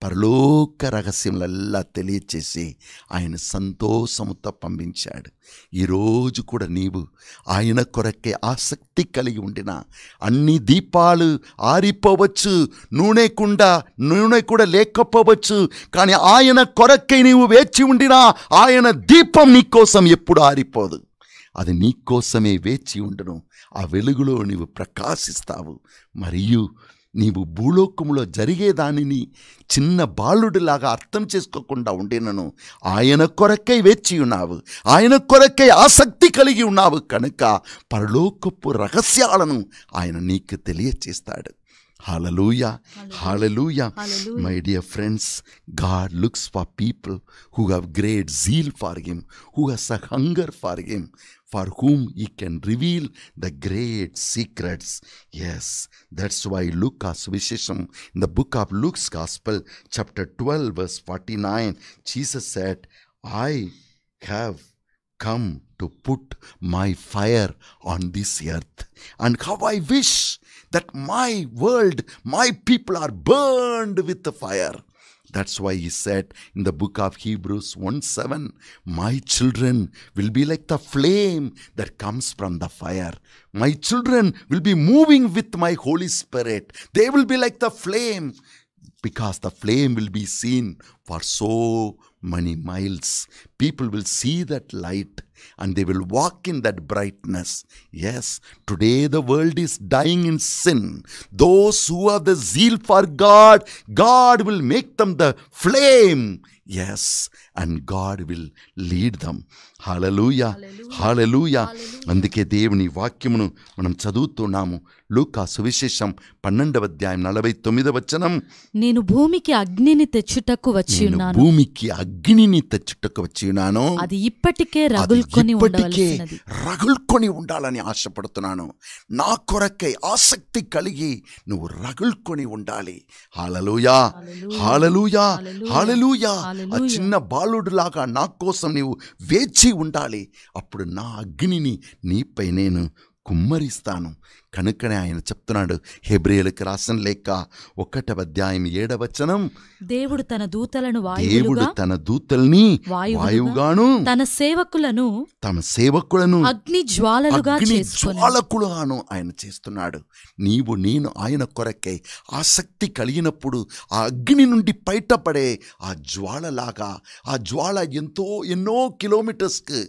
Speaker 1: పరలోక రహస్యములల్లా తెలియచేసి ఆయన సంతోషముతో పంపించాడు. ఈరోజు కూడా నీవు ఆయన కొరకే ఆసక్తి కలిగి ఉండిన అన్ని దీపాలు ఆరిపోవచ్చు, నూనె కుండా నూనె కూడా లేకపోవచ్చు, కానీ ఆయన కొరకై నీవు వేచి ఉండినా ఆయన దీపం నీ కోసం ఎప్పుడు ఆరిపోదు. అది నీ కోసమే వేచి ఉండును. ఆ వెలుగులో నీవు ప్రకాశిస్తావు. మరియు నీవు భూలోకములో జరిగేదానిని చిన్న బాలుడిలాగా అర్థం చేసుకోకుండా ఉండినను ఆయన కొరకై వేచి ఉన్నావు, ఆయన కొరకై ఆసక్తి కలిగి ఉన్నావు కనుక పరలోకపు రహస్యాలను ఆయన నీకు తెలియచేస్తాడు. Hallelujah, hallelujah, hallelujah. My dear friends, God looks for people who have great zeal for Him, who has a hunger for Him, for whom He can reveal the great secrets. Yes, that's why Luke's Vishesham, in the book of Luke's Gospel, chapter twelve, verse forty-nine, Jesus said, I have come to put my fire on this earth, and how I wish that my world, my people are burned with the fire. That's why he said in the book of Hebrews one seven, my children will be like the flame that comes from the fire. My children will be moving with my Holy Spirit. They will be like the flame, because the flame will be seen for so many miles. People will see that light and they will walk in that brightness. Yes, today the world is dying in sin. Those who have the zeal for God, God will make them the flame. Yes, and God will lead them. Hallelujah, hallelujah. అందుకే దేవుని వాక్యమును మనం చదువుతున్నాము. లూకా సువిశేషం పన్నెండవ అధ్యాయం నలభై తొమ్మిదవ వచనం, నేను
Speaker 2: భూమికి అగ్నిని తెచ్చుటకు వచ్చి ఉన్నాను,
Speaker 1: భూమికి అగ్నిని తెచ్చుటకు వచ్చి ఉన్నాను,
Speaker 2: అది ఇప్పటికే రగుల్కొని ఉండవలసినది,
Speaker 1: రగుల్కొని ఉండాలని ఆశపడుతున్నాను. నా కొరకై ఆసక్తి కలిగి నువ్వు రగుల్కొని ఉండాలి. హల్లెలూయా, హల్లెలూయా, హల్లెలూయా. ఆ చిన్న బాలుడులాగా నా కోసం నీవు వేచి ఉండాలి. అప్పుడు నా అగ్నిని నీపై నేను కుమ్మరిస్తాను. కనుకనే ఆయన చెప్తున్నాడు హెబ్రీయులకు రాసిన లేఖ ఒకటవ అధ్యాయం ఏడవ వచనం, దేవుడు తన దూతలను దేవుడు తన దూతల్ని వాయువుగాను
Speaker 2: తన సేవకులను
Speaker 1: తమ సేవకులను
Speaker 2: అగ్ని జ్వాలలుగా
Speaker 1: జ్వాలకులుగాను ఆయన చేస్తున్నాడు. నీవు నేను ఆయన కొరకై ఆసక్తి కలిగినప్పుడు ఆ అగ్ని నుండి బయటపడే ఆ జ్వాలలాగా, ఆ జ్వాల ఎంతో ఎన్నో కిలోమీటర్స్కి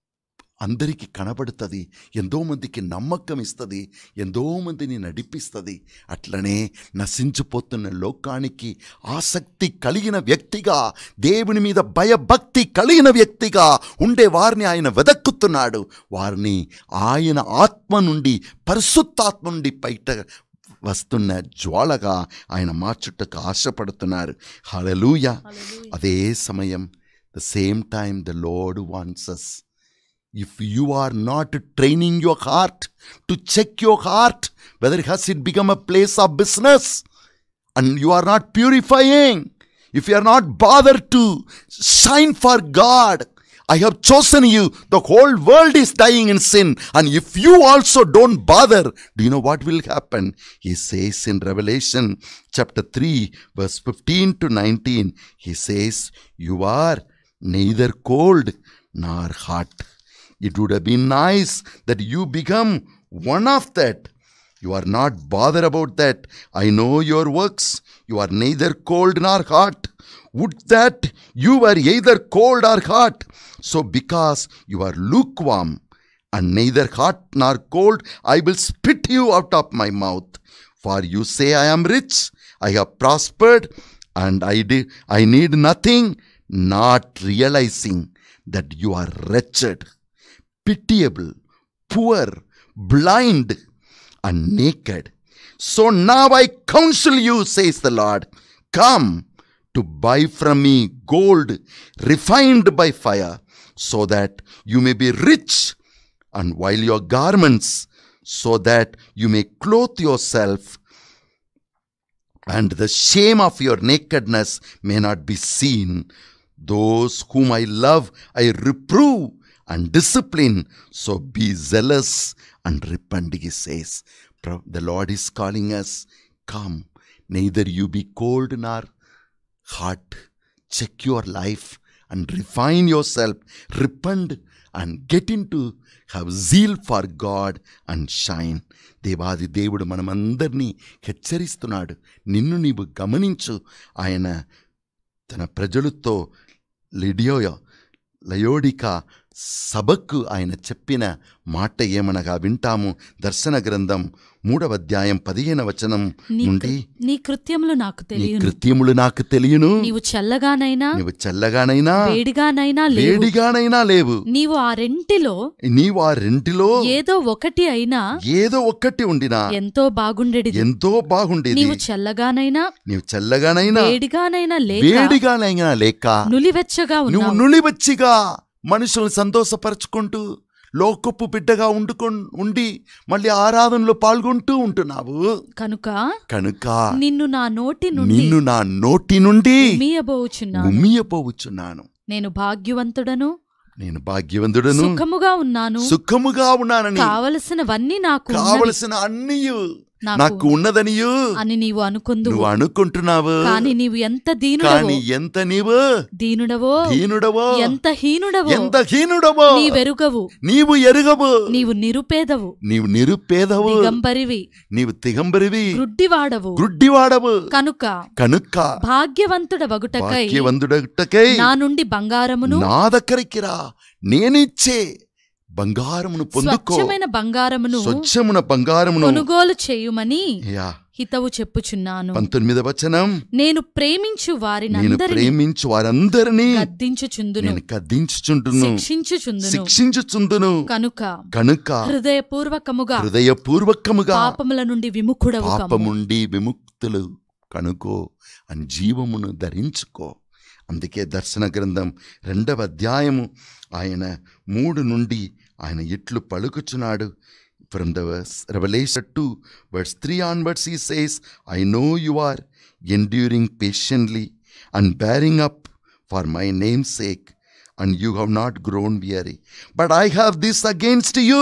Speaker 1: అందరికీ కనబడుతుంది, ఎంతోమందికి నమ్మకం ఇస్తుంది, ఎంతోమందిని నడిపిస్తుంది. అట్లనే నశించిపోతున్న లోకానికి ఆసక్తి కలిగిన వ్యక్తిగా, దేవుని మీద భయభక్తి కలిగిన వ్యక్తిగా ఉండే వారిని ఆయన వెదక్కుతున్నాడు. వారిని ఆయన ఆత్మ నుండి, పరిశుద్ధాత్మ నుండి బయట వస్తున్న జ్వాలగా ఆయన మార్చుటకు ఆశపడుతున్నారు. హల్లెలూయా. అదే సమయం the same time the Lord wants us. If you are not training your heart to check your heart, whether has it become a place of business and you are not purifying, if you are not bothered to shine for God, I have chosen you. The whole world is dying in sin. And if you also don't bother, do you know what will happen? He says in Revelation chapter three, verse fifteen to nineteen, he says, you are neither cold nor hot. It would have been nice that you become one of that. You are not bothered about that. I know your works. You are neither cold nor hot. Would that you were either cold or hot. So because you are lukewarm and neither hot nor cold, I will spit you out of my mouth. For you say, I am rich, I have prospered, and I, did, I need nothing, not realizing that you are wretched, pitiable, poor, blind, and naked. So now I counsel you, says the Lord, come to buy from me gold refined by fire, so that you may be rich, and while your garments, so that you may clothe yourself, and the shame of your nakedness may not be seen. Those whom I love, I reprove and discipline, so be zealous and repent, he says. The Lord is calling us, come, neither you be cold nor hot. Check your life and refine yourself, repent and get into, have zeal for God and shine. దేవాది దేవుడు మనమందరినీ హెచ్చరిస్తున్నాడు. నిన్ను నీవు గమనించు. ఆయన తన ప్రజలతో లిడియోయ లయోడికా సభకు ఆయన చెప్పిన మాట ఏమనగా వింటాము. దర్శన గ్రంథం మూడవ అధ్యాయం పదిహేను వచనం నుండి,
Speaker 2: నీ కృత్యములు నాకు తెలియను,
Speaker 1: కృత్యములు నాకు తెలియను,
Speaker 2: నీవు చల్లగానైనా
Speaker 1: నీవు చల్లగానైనా
Speaker 2: వేడిగానైనా
Speaker 1: వేడిగానైనా లేవు,
Speaker 2: నీవు ఆ రెంటిలో
Speaker 1: నీవు ఆ రెంటిలో
Speaker 2: ఏదో ఒకటి అయినా
Speaker 1: ఏదో ఒక్కటి ఉండినా
Speaker 2: ఎంతో బాగుండేది,
Speaker 1: ఎంతో బాగుండేది.
Speaker 2: నీవు చల్లగానైనా
Speaker 1: నీవు చల్లగానైనా
Speaker 2: వేడిగానైనా లేక
Speaker 1: వేడిగానైనా లేక
Speaker 2: నులివెచ్చగా
Speaker 1: నువ్వు
Speaker 2: ఉన్నావు.
Speaker 1: నులివెచ్చిగా మనుషులను సంతోషపరచుకుంటూ లోకపు బిడ్డగా ఉండుకొ ఉండి మళ్ళీ ఆరాధనలో పాల్గొంటూ ఉంటున్నావు.
Speaker 2: కనుక
Speaker 1: కనుక
Speaker 2: నిన్ను నా నోటి నుండి
Speaker 1: నిన్ను నా నోటి నుండి
Speaker 2: ఉమ్మియబోచున్నాను.
Speaker 1: ఉమ్మియబోచున్నాను.
Speaker 2: నేను భాగ్యవంతుడను,
Speaker 1: నేను భాగ్యవంతుడను,
Speaker 2: సుఖముగా ఉన్నాను,
Speaker 1: సుఖముగా ఉన్నానని,
Speaker 2: కావలసినవన్నీ నాకు
Speaker 1: కావలసిన అన్నియు నాకు ఉన్నదనియు
Speaker 2: అని నీవు అనుకుందు
Speaker 1: నువ్వు అనుకుంటున్నావు.
Speaker 2: కానీ నీవు ఎంత దీనుడవో,
Speaker 1: కానీ ఎంత నీవు
Speaker 2: దీనుడవో
Speaker 1: దీనుడవో,
Speaker 2: ఎంత హీనుడవో,
Speaker 1: ఎంత హీనుడవో
Speaker 2: నీవెరుగవు,
Speaker 1: నీవు ఎరుగవు,
Speaker 2: నీవు నిరుపేదవు,
Speaker 1: నీవు నిరుపేదవు,
Speaker 2: దిగంబరివి,
Speaker 1: నీవు దిగంబరివి,
Speaker 2: గ్రుడ్డివాడవు,
Speaker 1: గ్రుడ్డివాడవు.
Speaker 2: కనుక
Speaker 1: కనుక
Speaker 2: భాగ్యవంతుడవగుటకై
Speaker 1: భాగ్యవంతుడగుటకై
Speaker 2: నా నుండి బంగారమును,
Speaker 1: నా దగ్గరికి రా, నేనిచ్చే బంగారమును పొందుకో,
Speaker 2: స్వచ్ఛమైన బంగారమును
Speaker 1: స్వచ్ఛమున బంగారమును
Speaker 2: కొనుగోలు చేయుమని
Speaker 1: యా
Speaker 2: హితవు చెప్పుచున్నాను.
Speaker 1: పంతొమ్మిది వచనం,
Speaker 2: నేను ప్రేమించు వారిని
Speaker 1: నేను ప్రేమించు వారందరినీ
Speaker 2: గద్దించుచుందును,
Speaker 1: నేను గద్దించుచుండును,
Speaker 2: శిక్షించుచుందును,
Speaker 1: శిక్షించుచుందును.
Speaker 2: కనుక
Speaker 1: కనుక
Speaker 2: హృదయపూర్వకముగా
Speaker 1: హృదయపూర్వకముగా
Speaker 2: పాపముల నుండి విముఖుడవు కమ్ము.
Speaker 1: పాపముండి విముక్తులు కనుకో అని జీవమును ధరించుకో. అందుకే దర్శన గ్రంథం రెండవ అధ్యాయము ఆయన మూడు నుండి ఆయన ఇట్లు పలుకుచున్నాడు. From the verse, Revelation two, verse three onwards, he says, I know you are enduring patiently and bearing up for my name's sake, and you have not grown weary. But I have this against you.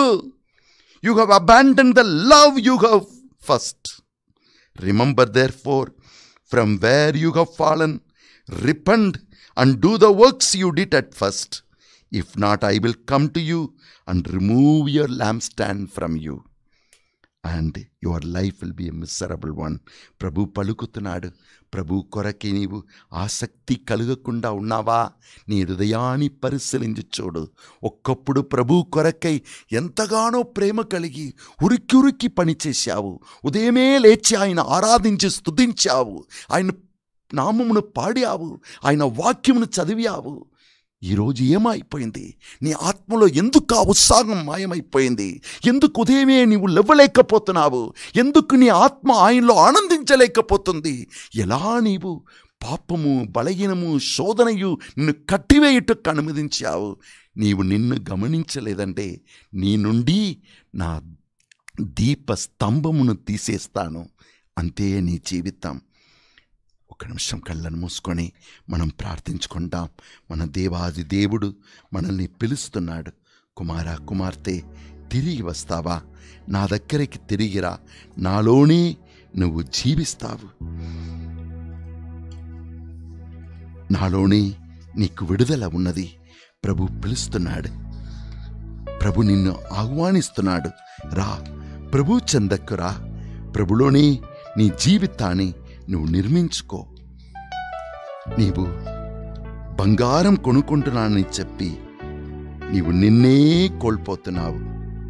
Speaker 1: You have abandoned the love you have first. Remember therefore from where you have fallen, repent and do the works you did at first. If not, I will come to you and remove your lampstand from you, and your life will be a miserable one. ప్రభు పలుకుతున్నాడు. ప్రభు కొరకే నీవు ఆసక్తి కలుగకుండా ఉన్నావా? నీ హృదయాన్ని పరిశీలించి చూడు. ఒక్కప్పుడు ప్రభు కొరకై ఎంతగానో ప్రేమ కలిగి ఉరికి ఉరికి పనిచేశావు. ఉదయమే లేచి ఆయన ఆరాధించి స్తుతించావు, ఆయన నామమును పాడావు, ఆయన వాక్యమును చదివావు. ఈరోజు ఏమైపోయింది? నీ ఆత్మలో ఎందుకు ఆ ఉత్సాహం మాయమైపోయింది? ఎందుకు ఉదయమే నీవు లేవలేకపోతున్నావు? ఎందుకు నీ ఆత్మ ఆయనలో ఆనందించలేకపోతుంది? ఎలా నీవు పాపము, బలహీనము, శోధనయు నిన్ను కట్టివేయుటకు అనుమతించావు? నీవు నిన్ను గమనించలేదంటే నీ నుండి నా దీప స్తంభమును తీసేస్తాను. అంతే నీ జీవితం. ఒక నిమిషం కళ్ళను మూసుకొని మనం ప్రార్థించుకుంటాం. మన దేవాది దేవుడు మనల్ని పిలుస్తున్నాడు. కుమారా, కుమార్తె, తిరిగి వస్తావా? నా దగ్గరికి తిరిగిరా. నాలోనే నువ్వు జీవిస్తావు. నాలోనే నీకు విడుదల ఉన్నది. ప్రభు పిలుస్తున్నాడు. ప్రభు నిన్ను ఆహ్వానిస్తున్నాడు. రా, ప్రభు చెందకు రా. ప్రభులోనే నీ జీవితాన్ని నువ్వు నిర్మించుకో. నీవు బంగారం కొనుక్కుంటున్నానని చెప్పి నీవు నిన్నే కోల్పోతున్నావు.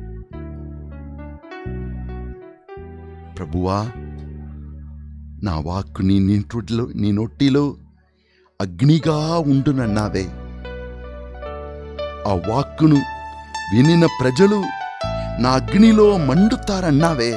Speaker 1: ప్రభువా, నా వాక్కు నీ నింటులో నీ నొట్టిలో అగ్నిగా ఉండునన్నావే. ఆ వాక్కును వినిన ప్రజలు నా అగ్నిలో మండుతారన్నావే.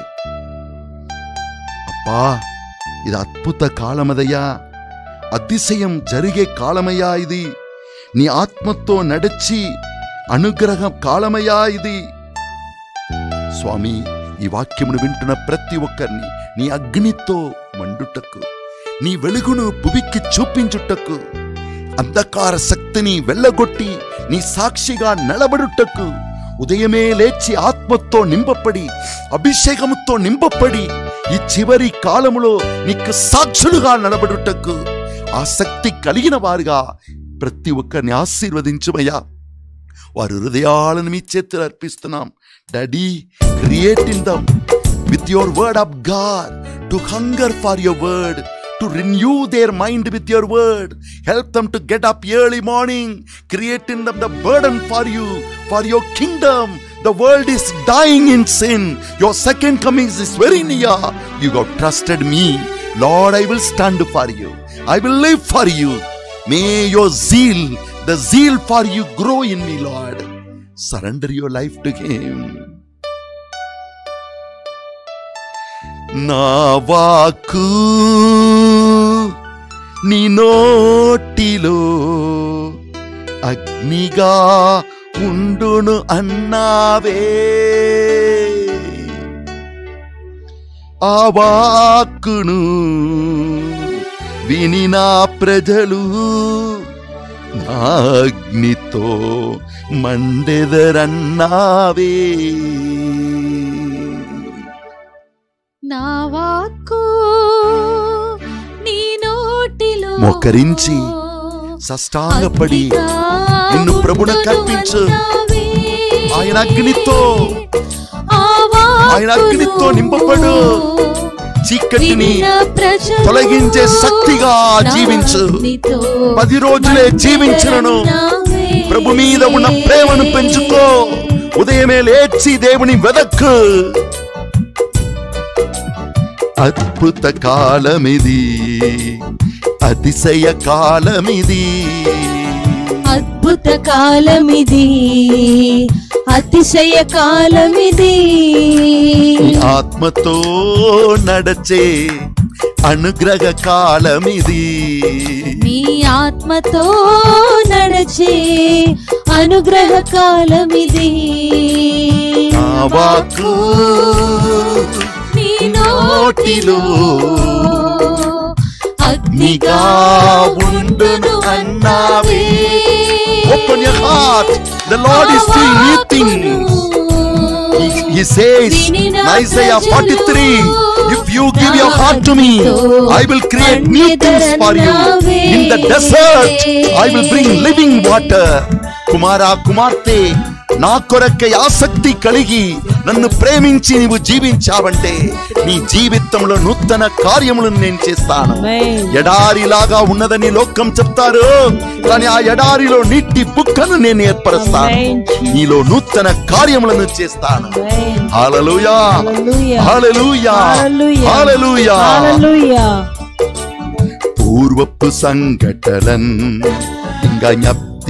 Speaker 1: అబ్బా, ఇది అద్భుత కాలమదయ్యా, అతిశయం జరిగే కాలమయ్యా ఇది. నీ ఆత్మతో నడిచి అనుగ్రహ కాలమయ్యా ఇది. స్వామి, ఈ వాక్యమును వింటున్న ప్రతి ఒక్కరిని నీ అగ్నితో మండుటకు, నీ వెలుగును భువికి చూపించుటకు, అంధకార శక్తిని వెళ్ళగొట్టి నీ సాక్షిగా నిలబడుటకు, ఉదయమే లేచి ఆత్మతో నింపబడి అభిషేకముతో నింపబడి ఈ చివరి కాలములో నీకు సాక్షులుగా నిలబడుటకు ఆ శక్తి కలిగిన వారుగా ప్రతి ఒక్కరిని ఆశీర్వదించుమయ్యా. వారి హృదయాలను మీ చేతులు అర్పిస్తున్నాం. Daddy, create in them with your word of God, to hunger for your word, to renew their mind with your word. Help them to get up early morning. Create in them the burden for you, for your kingdom. The world is dying in sin. Your second coming is very near. You have trusted me. Lord, I will stand for you. I will live for you. May your zeal, the zeal for you, grow in me, Lord. Surrender your life to Him. నా వాక్కు నీ నోటిలో అగ్నిగా ఉండును అన్నావే. ఆ వాక్కును విని నా ప్రజలు నా అగ్నితో మండెదరన్నావే.
Speaker 2: నా వాక్కు నీ నోటిలో
Speaker 1: మోకరించి సాష్టాంగపడి నిన్ను ప్రభువును కర్పించు. ఆయన అగ్నితో ఆయన అగ్నితో నింపబడు. చీకటిని తొలగించే శక్తిగా జీవించు. పది రోజులే జీవించును. ప్రభు మీద ఉన్న ప్రేమను పెంచుకో. ఉదయమే లేచి దేవుని వెదక్కు. అద్భుత కాలమిది, అతిశయ కాలమిది,
Speaker 3: అద్భుత కాలమిది, అతిశయ కాలమిది.
Speaker 1: ఆత్మతో నడచే అనుగ్రహ కాలమిది.
Speaker 3: నీ ఆత్మతో నడచే అనుగ్రహ కాలమిది.
Speaker 1: నా వాక్కు నోటిలో అగ్నిగా ఉండును అన్నావే. Open your heart. The Lord is doing new things. He, he says in Isaiah forty-three, if you give your heart to me, I will create new things for you. In the desert, I will bring living water. కుమారా, కుమార్తె, నా కొరకై ఆసక్తి కలిగి నన్ను ప్రేమించి నీవు జీవించావంటే నీ జీవితంలో నూతన కార్యములను నేను చేస్తాను. ఎడారిలాగా ఉన్నదని లోకం చెప్తారు, కానీ ఆ ఎడారిలో నీటి బుక్కను నేను ఏర్పరుస్తాను. నీలో నూతన కార్యములను చేస్తాను. హల్లెలూయా, హల్లెలూయా, హల్లెలూయా. పూర్వపు సంఘటనలను ఇంకా